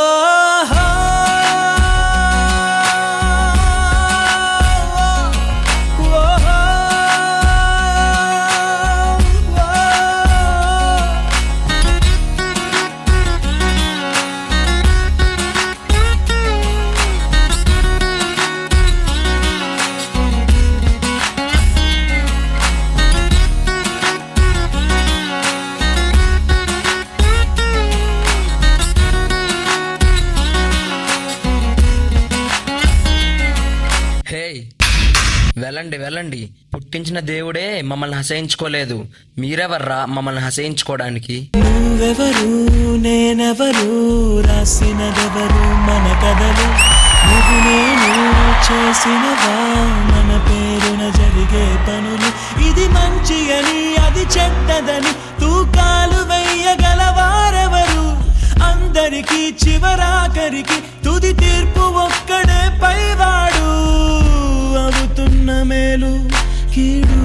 వెళ్ళండి వెళ్ళండి, పుట్టించిన దేవుడే మమ్మల్ని హసయించుకోలేదు, మీరెవర్రా మమ్మల్ని హసయించుకోవడానికి? నువ్వెవరు నేనెవరు, రాసినదెవరు మన కథలు, నువ్వు నేను చేసినవా మన పేరున జరిగే పనులు, ఇది మంచి అని అది చెడ్డదని తూకాలు వెయ్యగలవారెవరు, అందరికీ చివరాఖరికి తుది తీర్పు ఒక్కడే పైవాడు, అవుతున్న మేలు కీడు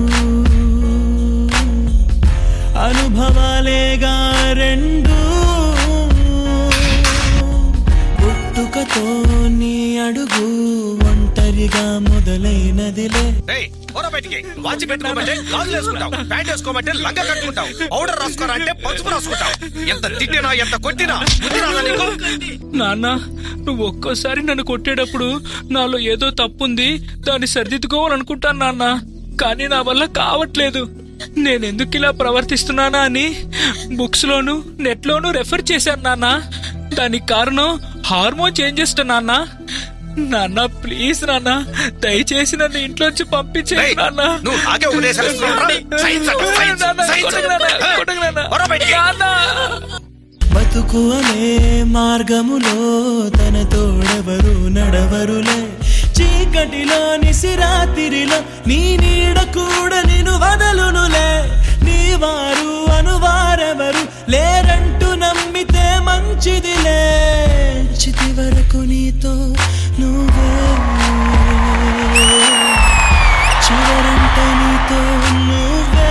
అనుభవాలేగా రెండు, పుట్టుకతో నీ అడుగు ఒంటరిగా మొదలైనదిలే. బయటికి వాచి పెట్టుకోమంటే గాజులు వేసుకుంటావు, ప్యాంట్ వేసుకోమంటే లంగా కట్టుకుంటావు, పౌడర్ రాసుకోరా అంటే పసుపు రాసుకుంటావు, ఎంత తిట్టినా ఎంత కొట్టినా నాన్న, నువ్వు ఒక్కోసారి నన్ను కొట్టేటప్పుడు నాలో ఏదో తప్పుంది, దాన్ని సరిదిద్దుకోవాలనుకుంటాను నాన్న, కానీ నా వల్ల కావట్లేదు. నేనెందుకు ఇలా ప్రవర్తిస్తున్నానా అని బుక్స్ లోను నెట్ లోను రెఫర్ చేశాను నాన్న. దానికి కారణం హార్మోన్ చేంజెస్ నాన్న. నాన్న ప్లీజ్ నాన్న, దయచేసి నన్ను ఇంట్లోంచి పంపించేయండి నాన్న. బతుకు అనే మార్గములో తన తోడెవరు నడవరులే, చీకటిలో నిసిరాతిరిలో నీ నీడ కూడా నిన్ను వదలునులే, నీ వారు అనువారెవరు లేరంటూ నమ్మితే మంచిదిలే, చితి వరకు నీతో నువ్వే, చివరంట నీతో నువ్వే,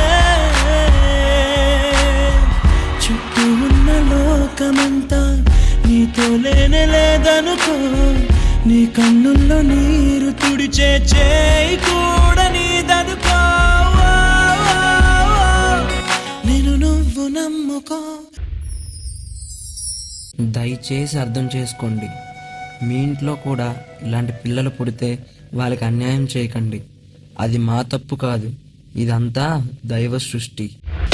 చుట్టూ ఉన్న లోకమంతా నీతో లేనే లేదనుకో, నీ కన్నుల్లో నీరు తుడిచే చేయి కూడా నీదనుకో, నేను నువ్వు నమ్ముకో. దయచేసి అర్థం చేసుకోండి, మీ ఇంట్లో కూడా ఇలాంటి పిల్లలు పుడితే వాళ్ళకి అన్యాయం చేయకండి. అది మా తప్పు కాదు, ఇదంతా దైవ సృష్టి.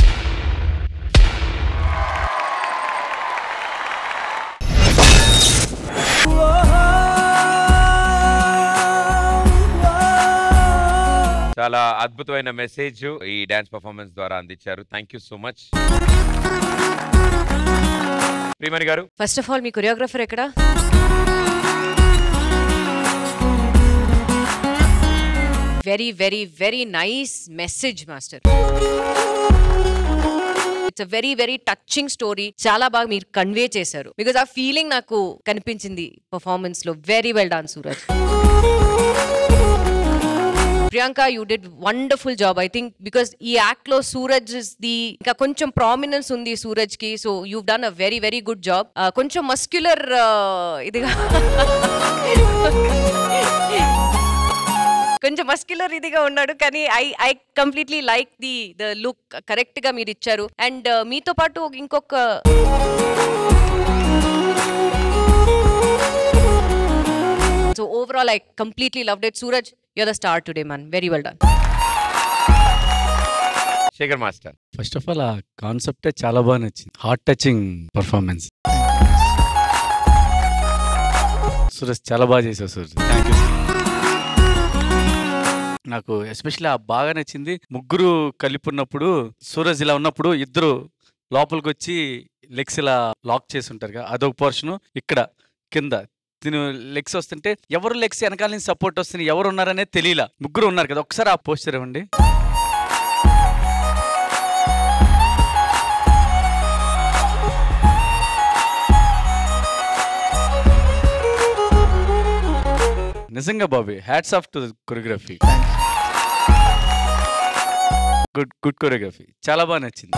చాలా అద్భుతమైన మెసేజ్ ఈ డాన్స్ పర్ఫార్మెన్స్ ద్వారా అందించారు. Thank you so much. Priyamani గారు, ఫస్ట్ ఆఫ్ ఆల్ మీ కొరియోగ్రాఫర్ ఎక్కడ? Very very very nice message master. It's a very very touching story. చాలా బాగా మీరు కన్వే చేశారు. బికాజ్ ఆ ఫీలింగ్ నాకు కనిపించింది పర్ఫార్మెన్స్ లో. Very well done Suraj. Priyanka, you did wonderful job. I think because ఈ యాక్ట్ లో సూరజ్ ఇస్ ది ఇంకా కొంచెం ప్రామినెన్స్ ఉంది సూరజ్ కి. So you done a very very good job. కొంచెం మస్క్యులర్ ఇదిగా కొంచెం మస్క్యులర్ ఇదిగా ఉన్నాడు, కానీ I I completely like the the look. Correct గా మీరు ఇచ్చారు. అండ్ మీతో పాటు ఇంకొక so overall I completely loved it. Suraj, you're the star today, man. Very well done. Shekhar master, first of all ఆ కాన్సెప్టే చాలా బాగా నచ్చింది. Heart touching performance. సూరజ్ చాలా బాగా చేశావు సూరజ్. Thank you. నాకు ఎస్పెషల్లీ ఆ బాగా నచ్చింది, ముగ్గురు కలిపి ఉన్నప్పుడు సూరజ్ ఇలా ఉన్నప్పుడు ఇద్దరు లోపలికి వచ్చి లెగ్స్ ఇలా లాక్ చేసి ఉంటారు కదా, అదొక పోర్షను. ఇక్కడ కింద తిను లెగ్స్ వస్తుంటే ఎవరు లెగ్స్ వెనకాల నుంచి సపోర్ట్ వస్తుంది, ఎవరు ఉన్నారనేది తెలియలా. ముగ్గురు ఉన్నారు కదా, ఒకసారి ఆ పోస్టర్ ఇవ్వండి. నిజంగా Bobby, hats off to choreography. Good good choreography, చాలా బాగా నచ్చింది.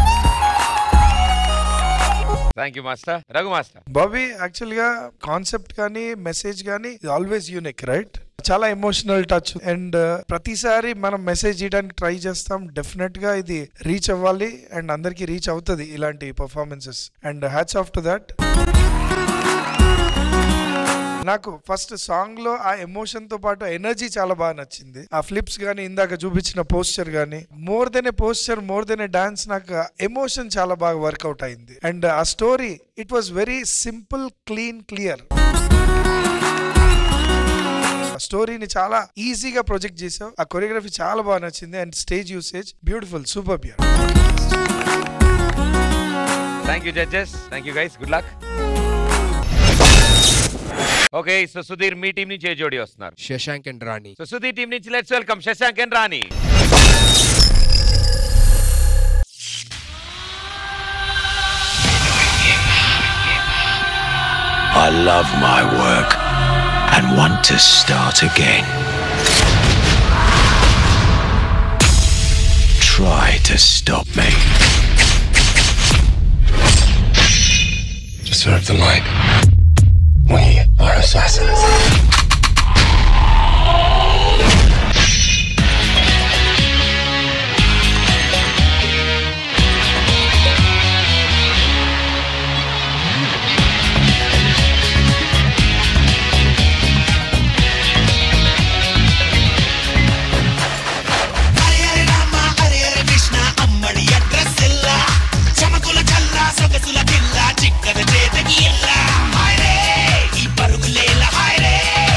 Thank you master. Raghu master, Bobby actual గా కాన్సెప్ట్ కానీ మెసేజ్ కానీ ఆల్వేస్ యూనిక్, రైట్? చాలా ఎమోషనల్ టచ్. అండ్ ప్రతిసారి మనం మెసేజ్ చేయడానికి ట్రై చేస్తాం. డెఫినెట్ గా ఇది రీచ్ అవ్వాలి అండ్ అందరికి రీచ్ అవుతుంది ఇలాంటి performances. And hats off to that. నాకు ఫస్ట్ సాంగ్ లో ఆ ఎమోషన్ తో పాటు ఎనర్జీ చాలా బాగా నచ్చింది. ఆ ఫ్లిప్స్ గానీ, ఇందాక చూపించిన పోస్చర్ గానీ, more than a posture, more than a dance, నాకు ఎమోషన్ చాలా బాగా వర్కౌట్ అయింది. అండ్ ఆ story it was very simple, clean, clear. స్టోరీని చాలా ఈజీగా ప్రొజెక్ట్ చేసావు. ఆ కొరియోగ్రఫీ చాలా బాగా నచ్చింది. And stage usage beautiful, super బియర్. Thank you judges. Thank you guys. Good luck. Okay, so Sudheer మీ టీం నుంచి ఏ జోడి వస్తున్నారు? Shashank and Rani. So Sudheer team నుంచి let's welcome Shashank and Rani. I love my work and want to start again. Try to stop me. To serve the light. We are assassins. చిక్కద చేతకి ఎల్లా హాయ్ రే ఈ పరుగులేల హాయ్ రే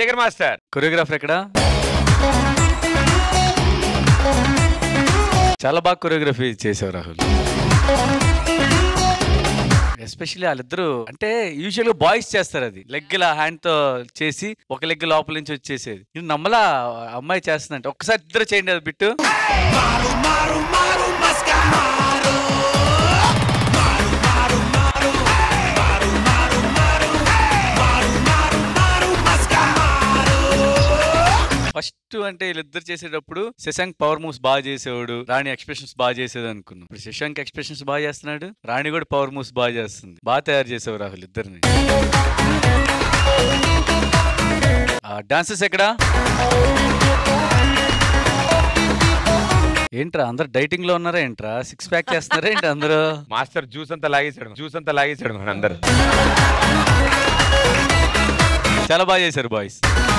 శేఖర్ మాస్టర్. కొరియోగ్రాఫర్ ఎక్కడ? చాలా బాగా కొరియోగ్రఫీ చేసావు రాహుల్. ఎస్పెషల్లీ వాళ్ళిద్దరు అంటే యూజువల్ గా బాయ్స్ చేస్తారు, అది లెగ్ ఇలా హ్యాండ్ తో చేసి ఒక లెగ్ లోపల నుంచి వచ్చేసేది. ఇది నమ్మలా అమ్మాయి చేస్తుందంటే ఒక్కసారి ఇద్దరు చేయండి అది బిట్టు. ఫస్ట్ అంటే వీళ్ళిద్దరు చేసేటప్పుడు శశాంక్ పవర్ మూవ్స్ బాగా చేసేవాడు, రాణి ఎక్స్ప్రెషన్స్ బాగా చేసేది అనుకున్నాం. ఇప్పుడు శశాంక్ ఎక్స్ప్రెషన్స్ బాగా చేస్తున్నాడు, రాణి కూడా పవర్ మూవ్స్ బాగా చేస్తుంది. బాగా తయారు చేసేవారు రాహుల్ ఇద్దరిని. డాన్సెస్ ఎక్కడ? ఏంట్రా అందరు డైటింగ్ లో ఉన్నారా ఏంట్రా? సిక్స్ ప్యాక్ చేస్తున్నారా ఏంటి అందరూ? మాస్టర్ జ్యూస్ అంతా లాగేసాడు, జ్యూస్ అంతా లాగేసాడు మన అందరు. చాలా బాగా చేశారు boys.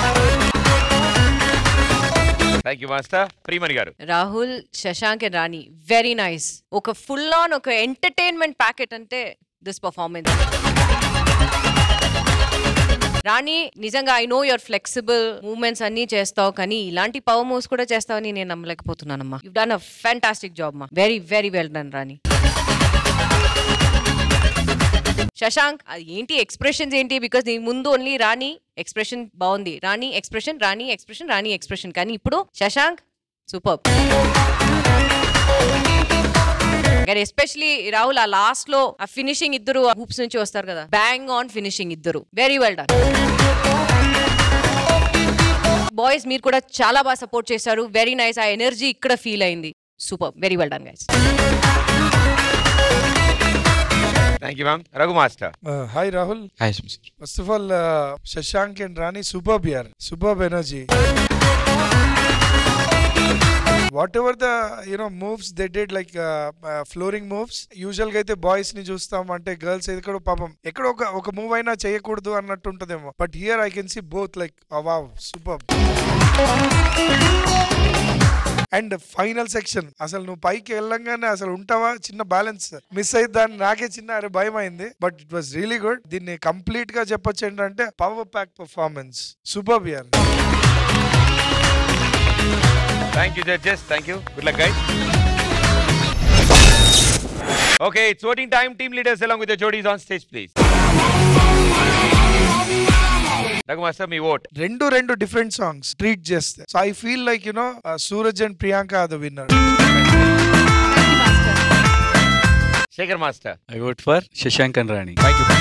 Thank you master. Priyamani గారు. Rahul, Shashank and Rani very nice. ఒక ఫుల్ ఆన్ ఒక ఎంటర్టైన్మెంట్ ప్యాకెట్ అంటే దిస్ పర్ఫార్మెన్స్. రాణి నిజంగా I know your flexible movements అన్ని చేస్తావు, కానీ ఇలాంటి పవర్ మూవ్స్ కూడా చేస్తావని నేను నమ్మలేకపోతున్నానమ్మా. You done a fantastic job మా. Very very well done Rani. Shashank అది ఏంటి ఎక్స్ప్రెషన్స్ ఏంటి? బికాస్ నీ ముందు ఓన్లీ రాణి ఎక్స్ప్రెషన్ బాగుంది, Rani expression, Rani expression, Rani expression, కానీ ఇప్పుడు శశాంక్ సూపర్. ఎస్పెషలీ రాహుల్ ఆ లాస్ట్ లో ఆ ఫినిషింగ్ ఇద్దరు హూప్స్ నుంచి వస్తారు కదా, బ్యాంగ్ ఆన్ ఫినిషింగ్ ఇద్దరు. Very well done. బాయ్స్ మీరు కూడా చాలా బాగా సపోర్ట్ చేశారు. Very nice. ఆ ఎనర్జీ ఇక్కడ ఫీల్ అయింది. Super. Very well done guys. Thank you, ma'am. Raghu Master. Uh, hi, Rahul. Hi, sir. First of all, uh, Shashank and Rani, superb here. Superb energy. Whatever the you know moves they did, like uh, uh, flooring moves, usual గా అయితే boys ని చూస్తాం అంటే girls ఎక్కడ పాపం ఎక్కడ ఒక ఒక మూవ్ అయినా చేయకూడదు అన్నట్టు ఉంటదేమో, but here I can see both like wow super. And final section అసలు నువ్వు పైకి వెళ్ళంగానే అసలు ఉంటావా, చిన్న బ్యాలెన్స్ మిస్ అయిద్దాన్ని నాకే చిన్న అరే భయం అయింది, but it was really good. దీన్ని కంప్లీట్ గా చెప్పొచ్చు ఏంటంటే power pack performance. Super here. Thank you, judges. Thank you. Good luck, guys. Okay, it's voting time. Team leaders along with the jodies on stage, please. Raghu Master, me vote. రెండు రెండు different songs treat చేస్తే. So I feel like, you know, uh, Suraj and Priyanka are the winner. Shekhar Master. I vote for Shashank and Rani. Thank you.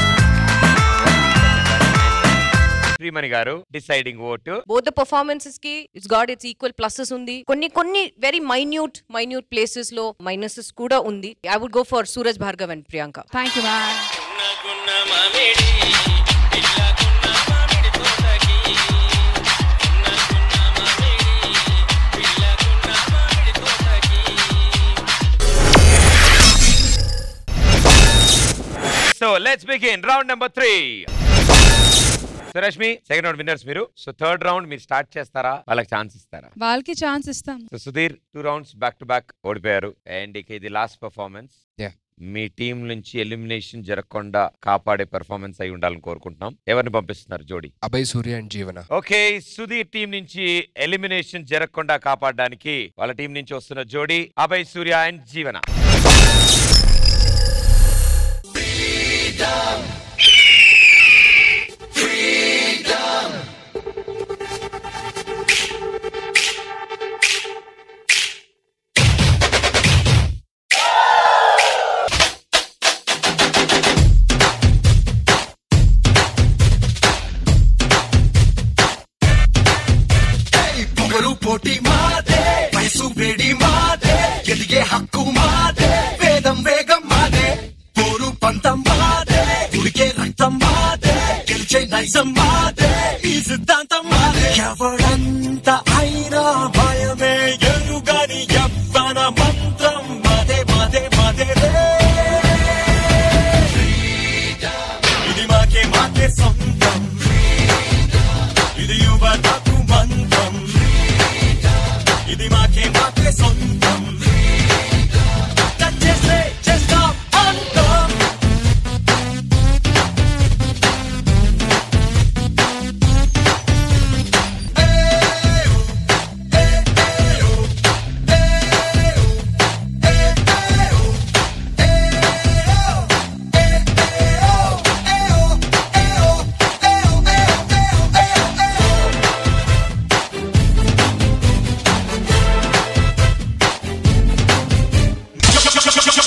Priyamani గారు deciding vote. Both the performances కి it's got it's equal pluses ఉంది, కొన్ని కొన్ని very minute minute places లో minuses కూడా ఉంది. I would go for Suraj Bhargav and Priyanka. Thank you ma'am. So let's begin round number three. So Rashmi, second round winners మీరు. So third round మీరు start చేస్తారా, వాళ్ళకి ఛాన్స్ ఇస్తారా? వాళ్ళకి ఛాన్స్ ఇస్తాం. So Sudheer two rounds back to back ఓడిపోయారు, అండ్ ఇక ఇది లాస్ట్ పర్ఫార్మెన్స్. మీ టీం నుంచి ఎలిమినేషన్ జరగకుండా కాపాడే పర్ఫార్మెన్స్ అయి ఉండాలని కోరుకుంటున్నాం. ఎవరిని పంపిస్తున్నారు జోడి? Abhay Surya and Jeevana. Okay, Sudheer team నుంచి ఎలిమినేషన్ జరగకుండా కాపాడడానికి వాళ్ళ టీం నుంచి వస్తున్న జోడి అభయ్ సూర్య అండ్ జీవన. పోటీ మాదే, వయసు వేడి మాదే, ఎదిగే హక్కు మాదే, వేదం వేగం మాదే, పోరు పంతం మాదే, ఉడికే రక్తం మాదే, గెలిచే నైజం మాదే, ఈ సిద్ధాంతం మాదే. ఎవడంత అయినా భయమే ఎరుగని యవ్వన మంత్రం మాదే మాదే మాదే రే. ఇది మాకే మాకే సొంతం, ఇది యువతకు మంత్రం, ఇది మాకే మాకే సొంతం. చేస్తే చేస్తాం అంతం.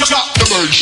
Drop the bass.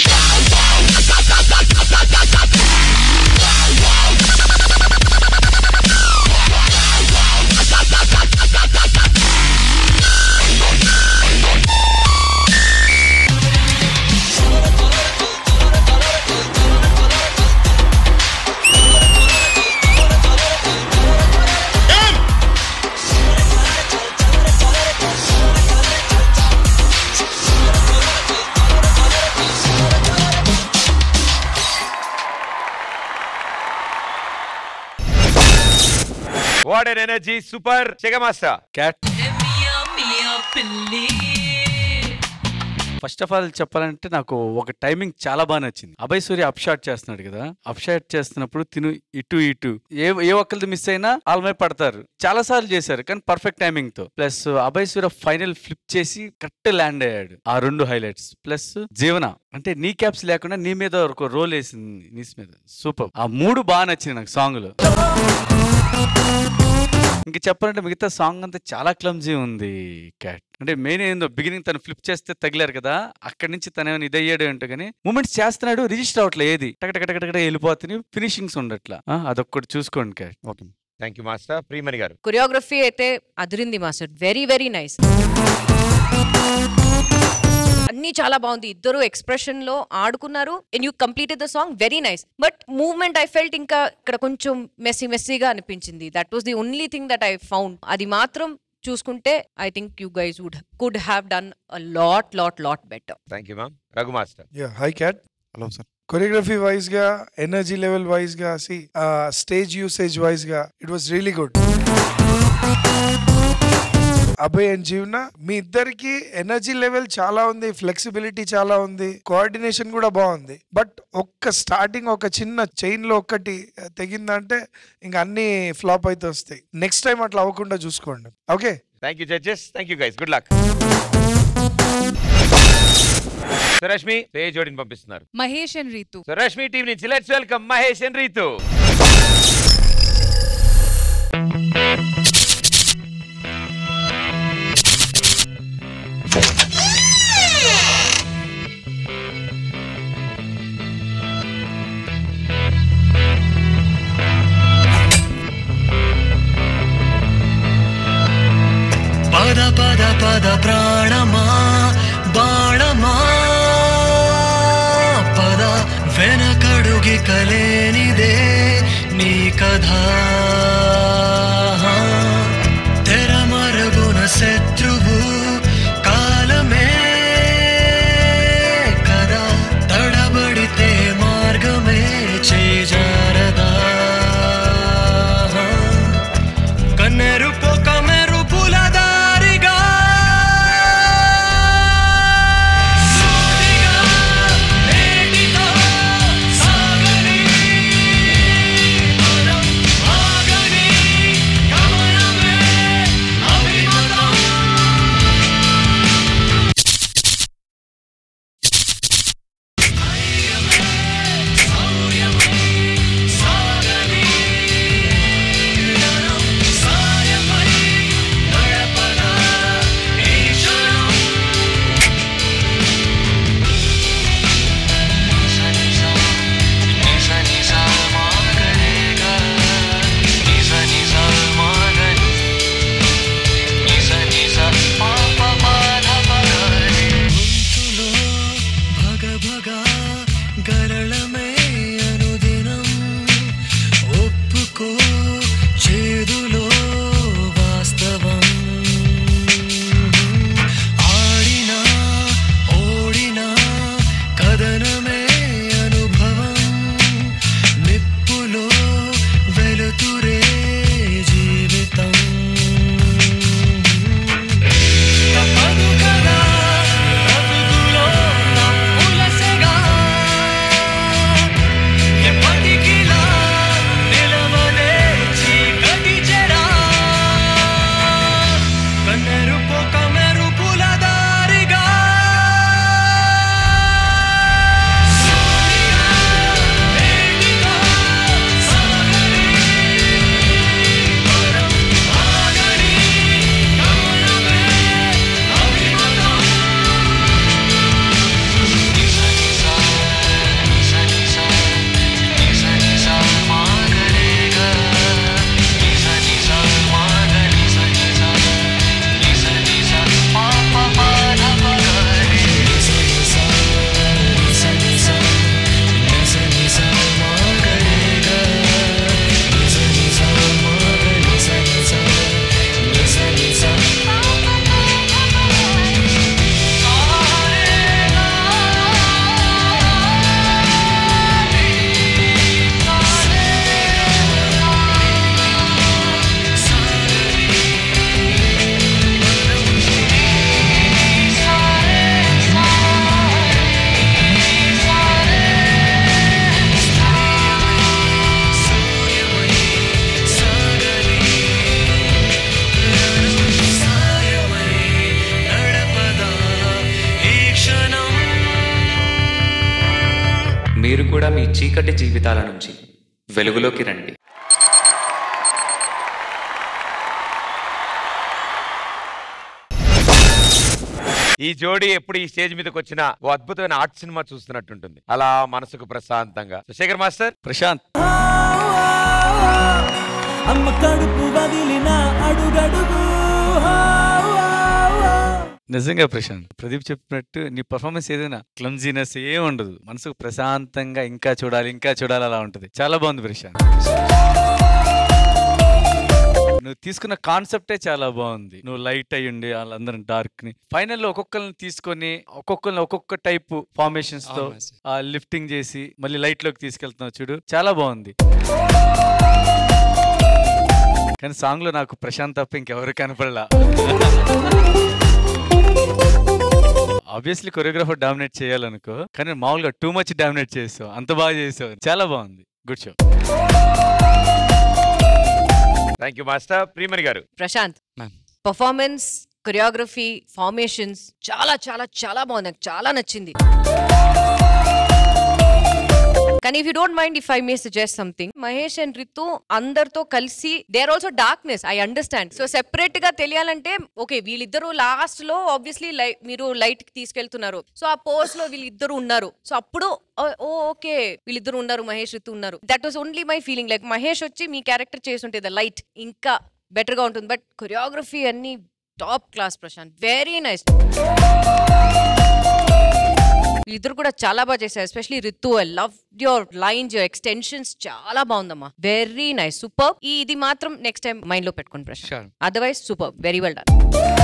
What an energy, super. Chega master. Cat. First of all చెప్పాలంటే నాకు ఒక టైమింగ్ చాలా బాగా నచ్చింది. అభయ్ సూర్య అప్ షాట్ చేస్తున్నాడు కదా, అప్ షాట్ చేస్తున్నప్పుడు తిను ఇటు ఇటు ఏ ఏ ఒక్కరిది మిస్ అయినా ఆల్మే పడతారు. చాలా సార్లు చేశారు కానీ పర్ఫెక్ట్ టైమింగ్ తో. Plus Abhay Surya final flip చేసి కరెక్ట్ ల్యాండ్ అయ్యాడు. ఆ రెండు హైలైట్స్. ప్లస్ జీవన అంటే నీ క్యాప్స్ లేకుండా నీ మీద ఒక రోల్ వేసింది, నీస్ మీద సూపర్. ఆ మూడు బాగా నచ్చింది నాకు సాంగ్ లో. ఇంక చెప్పాలంటే మిగతా సాంగ్ అంతా చాలా క్లమ్జీ ఉంది క్యాట్. అంటే మెయిన్ ఏందో బిగినింగ్ తను ఫ్లిప్ చేస్తే తగిలారు కదా, అక్కడి నుంచి తను ఏమైనా ఇది అయ్యాడు అంటే కానీ మూమెంట్స్ చేస్తున్నాడు, రిజిస్టర్ అవట్లే ఏది టకటకటకట వెళ్ళిపోతుంది, ఫినిషింగ్స్ ఉండట్లా. అదొక్కటి చూసుకోండి Cat. Okay, thank you master. Priyamani గారు. కొరియోగ్రఫీ అయితే అదిరింది మాస్టర్, వెరీ వెరీ నైస్. అన్ని చాలా బాగుంది. ఇద్దరు ఎక్స్ప్రెషన్ లో ఆడుకున్నారు. And you completed the song very nice. But movement I felt ఇంకా ఇక్కడ కొంచెం మెస్సీ మెస్సీగా అనిపించింది. That was the only thing that I found. అది మాత్రం చూసుకుంటే I think you guys would could have done a lot lot lot better. Thank you ma'am. Raghu master. Yeah, hi Cat. Hello sir. Choreography wise గా, energy level wise గా, సి stage usage wise గా it was really good. Abhay and Jeevana మీ ఇద్దరికి energy level చాలా ఉంది, flexibility చాలా ఉంది, కోఆర్డినేషన్ కూడా బాగుంది. బట్ ఒక్క స్టార్టింగ్ ఒక చిన్న చైన్ లో ఒక్కటి తెగిందంటే ఇంకా అన్ని ఫ్లాప్ అయితే వస్తాయి. నెక్స్ట్ టైం అట్లా అవ్వకుండా చూసుకోండి. Okay, thank you judges. Thank you guys. Good luck. Rashmi ఏ జోడిని పంపిస్తున్నారు? మహేష్ అండ్ రీతు. రష్మి టీం నుంచి let's welcome Mahesh and Ritu. పద పద పద ప్రాణమా బాణమా పద వెనకడుగి కలేనిదే నీ కథ. తెరమరుగున శత్రువు కాలమే కదా, తడబడితే మార్గమే చేజారదా. కన్నెరు పొక మెరుపుల దారిగా నేటితో సాగని ఆగని గమనమే అభిమతం. మీరు కూడా మీ చీకటి జీవితాల నుంచి వెలుగులోకి రండి. ఈ జోడీ ఎప్పుడు ఈ స్టేజ్ మీదకి వచ్చిన ఓ అద్భుతమైన ఆర్ట్ సినిమా చూస్తున్నట్టుంటుంది, అలా మనసుకు ప్రశాంతంగా. శేఖర్ మాస్టర్. ప్రశాంత్. అమ్మ కడుపు వదిలిన అడుగడుగు. నిజంగా ప్రశాంత్, ప్రదీప్ చెప్పినట్టు నీ పర్ఫార్మెన్స్ ఏదైనా క్లమ్జీనెస్ ఏం ఉండదు, మనసుకు ప్రశాంతంగా ఇంకా చూడాలి ఇంకా చూడాలి అలా ఉంటుంది. చాలా బాగుంది ప్రశాంత్. నువ్వు తీసుకున్న కాన్సెప్టే చాలా బాగుంది. నువ్వు లైట్ అయ్యుండి వాళ్ళందరం డార్క్ ని ఫైనల్ ఒక్కొక్కరిని తీసుకొని ఒక్కొక్కరిని ఒక్కొక్క టైప్ ఫార్మేషన్స్ తో లిఫ్టింగ్ చేసి మళ్ళీ లైట్ లోకి తీసుకెళ్తున్నావు చూడు, చాలా బాగుంది. కానీ సాంగ్ లో నాకు ప్రశాంత్ తప్ప ఇంకెవరు కనపడలా. ఆబ్వియస్లీ కొరియోగ్రాఫర్ డామినేట్ చేయాలనుకో, కానీ మామూలుగా టూ మచ్ డామినేట్ చేసావు, అంత బాగా చేసావు, చాలా బాగుంది. Good show. Thank you master. Priyamani గారు. ప్రశాంత్, పర్ఫార్మెన్స్, కొరియోగ్రఫీ, ఫార్మేషన్స్ చాలా చాలా చాలా బాగుంది, నాకు చాలా నచ్చింది. కానీ if you don't mind if I may suggest something, Mahesh and Ritu అందరితో కలిసి they are also darkness, I understand. So separate గా తెలియాలంటే ఓకే, వీళ్ళిద్దరు లాస్ట్ లో ఆబ్వియస్లీ మీరు లైట్ కి తీసుకెళ్తున్నారు, సో ఆ పోజ్ లో వీళ్ళిద్దరు ఉన్నారు, సో అప్పుడు ఓ ఓకే వీళ్ళిద్దరు ఉన్నారు, మహేష్ రితు ఉన్నారు. That was only my feeling. Like Mahesh వచ్చి మీ క్యారెక్టర్ చేస్తుంటే ద లైట్ ఇంకా బెటర్ గా ఉంటుంది. బట్ కొరియోగ్రఫీ అన్ని top class Prashanth, very nice. వీళ్ళిద్దరు కూడా చాలా బాగా చేశారు, especially Ritu. I love your lines, your extensions, చాలా బాగుందమ్మా, వెరీ నైస్, సూపర్. ఇది మాత్రం నెక్స్ట్ టైం మైండ్ లో పెట్టుకోండి Prashanth, otherwise super, very well done.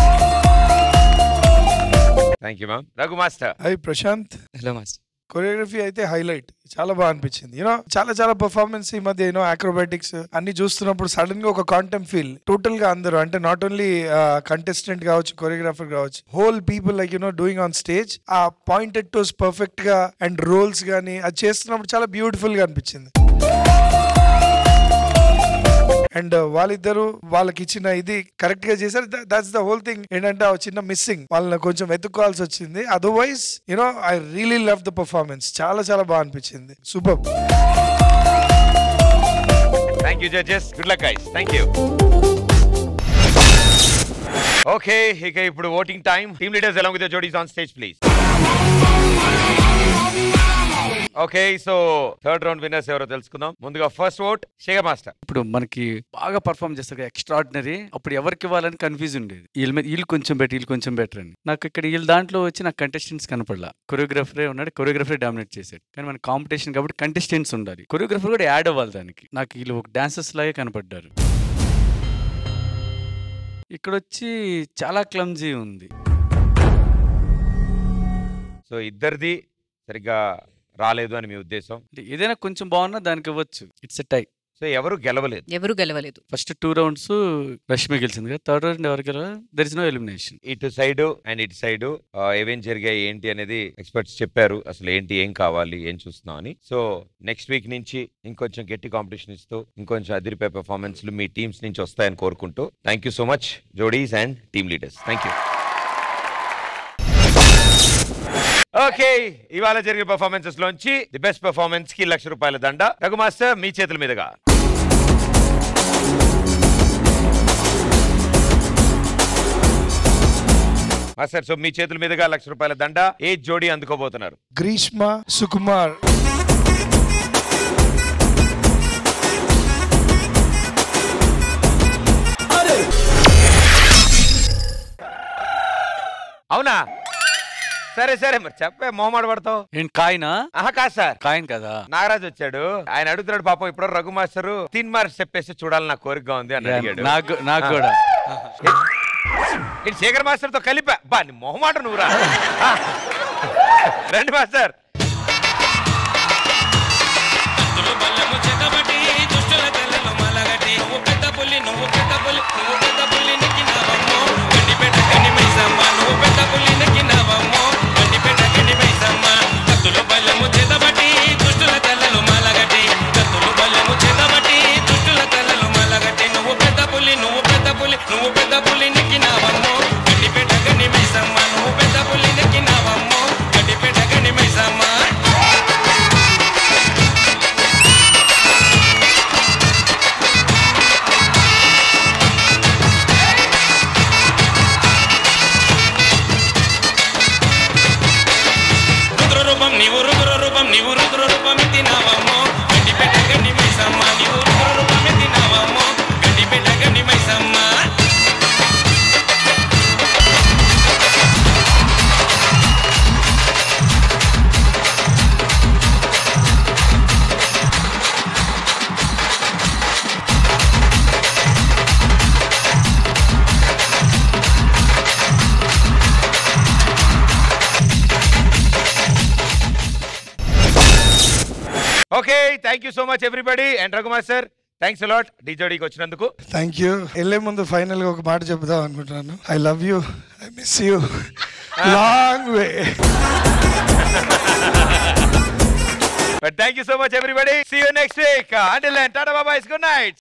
Thank you ma'am. Raghu master. Hi Prashanth. Hello master. Choreography అయితే హైలైట్, చాలా బాగా అనిపించింది. యూనో చాలా చాలా పర్ఫార్మెన్స్ ఈ మధ్య యూనో అక్రోబాటిక్స్ అన్ని చూస్తున్నప్పుడు సడన్ గా ఒక కాంటెంట్ ఫీల్ టోటల్ గా అందరూ, అంటే నాట్ ఓన్లీ కంటెస్టెంట్ కావచ్చు, కొరియోగ్రాఫర్ కావచ్చు, whole people like you know doing on stage ఆ పాయింటెడ్ టోస్ పర్ఫెక్ట్ గా అండ్ రోల్స్ గానీ అది చేస్తున్నప్పుడు చాలా బ్యూటిఫుల్ గా అనిపించింది. అండ్ వాళ్ళిద్దరు వాళ్ళకి ఇచ్చిన ఇది కరెక్ట్ గా చేశారు. That's the whole thing. ఏంటంటే ఆ చిన్న మిస్సింగ్ వాళ్ళని కొంచెం వెతుక్కోవాల్సి వచ్చింది. Otherwise you know I really love the performance, చాలా చాలా బాగా అనిపించింది. Super. Thank you judges. Good luck guys. Thank you. Okay, ఇక ఇప్పుడు voting time. Team leaders along with the judges on stage please. Okay, so third round winners ఎవరో తెలుసుకుందాం. ముందుగా first vote Shekhar master. ఇప్పుడు మనకి బాగా పర్ఫార్మ్ చేస్తారు ఎక్స్ట్రాడినరీ, అప్పుడు ఎవరికి ఇవ్వాలని కన్ఫ్యూజ్ ఉండేది. వీళ్ళ మీద వీళ్ళు కొంచెం బెటర్ వీళ్ళు కొంచెం బెటర్ అని. నాకు ఇక్కడ వీళ్ళ దాంట్లో వచ్చి నాకు కంటెస్టెంట్స్ కనపడలా. కొరియోగ్రాఫరే ఉన్నాడు, కొరియోగ్రాఫరే డామినేట్ చేశాడు. కానీ మన కాంపిటీషన్ కాబట్టి కంటెస్టెంట్స్ ఉండాలి, కొరియోగ్రాఫర్ కూడా యాడ్ అవ్వాలి దానికి. నాకు వీళ్ళు ఒక డాన్సర్స్ లాగే కనపడ్డారు. ఇక్కడ వచ్చి చాలా క్లమ్జీ ఉంది. సో ఇద్దరిది సరిగ్గా రాలేదు అని మీ ఉద్దేశం? ఏదైనా కొంచెం బాగున్నా దానికి ఇవ్వచ్చు. It's a tie. సో ఎవరు గెలవలేదు? ఎవరు గెలవలేదు. ఫస్ట్ టూ రౌండ్స్ రష్మి గెలిచింది కదా, థర్డ్ రౌండ్ ఎవరు గెలవాలి? There is no elimination. ఇటు సైడ్ అండ్ ఇటు సైడ్ ఏమేం జరిగాయి ఏంటి అనేది ఎక్స్పర్ట్స్ చెప్పారు, అసలు ఏంటి ఏం కావాలి ఏం చూస్తున్నాం అని. సో నెక్స్ట్ వీక్ నుంచి ఇంకొంచెం గట్టి కాంపిటీషన్ ఇస్తూ ఇంకొంచెం అదిరిపోయే పెర్ఫార్మెన్స్లు మీ టీమ్స్ నుంచి వస్తాయని కోరుకుంటూ థ్యాంక్ యూ సో మచ్ జోడీస్ and team leaders. Thank you. Okay, ఇవాళ జరిగే పర్ఫార్మెన్సెస్ లోంచి ది బెస్ట్ పర్ఫార్మెన్స్ కి లక్ష రూపాయల దండ. రఘు మాస్టర్ మీ చేతుల మీదుగా. మాస్టర్, సో మీ చేతుల మీదుగా లక్ష రూపాయల దండ. ఏ జోడీ అందుకోబోతున్నారు? గ్రీష్మ సుకుమార్. అవునా? సరే సరే మరి చెప్పే, మొహమాట పడతావు. కాయనా? ఆహా కాదు సార్, కాయన్ కదా. నాగరాజు వచ్చాడు, ఆయన అడుగుతున్నాడు పాపం ఇప్పుడు రఘు మాస్టర్ తీన్ మార్క్స్ చెప్పేసి చూడాలి నాకు కోరికగా ఉంది అని అడిగాడు. నాకు నాకు కూడా నేను శేఖర్ మాస్టర్ తో కలిపా. బా నీ మొహమాట నువ్వురా. రండి మాస్టర్. నువ్వు పెద్ద పులి నెక్కినావమ్మో, గడ్డిపేట గని మైసమ్మ. నువ్వు పెద్ద పులి నెక్కినావమ్మో, గడ్డిపేట గని మైసమ్మ. రూపం నీవు రుద్ర రూపం నీవు రుద్ర రూపం ఎత్తినావమ్మో గడ్డి పెట్ట గడ్డి మైసమ్మ నీవు రుద్ర రూపం ఎత్తినావమ్మో గడ్డి పెట్ట గడ్డి Maisamma. Okay thank you so much everybody and రఘుమార్ సార్ థ్యాంక్స్ అలాట్ డీజోడీకి వచ్చినందుకు. Thank you. వెళ్ళే ముందు ఫైనల్ గా ఒక మాట చెప్దాం అనుకుంటున్నాను. I love you, I miss you long way. But thank you so much everybody. See you next week. Until then, Tata bye bye. Good night.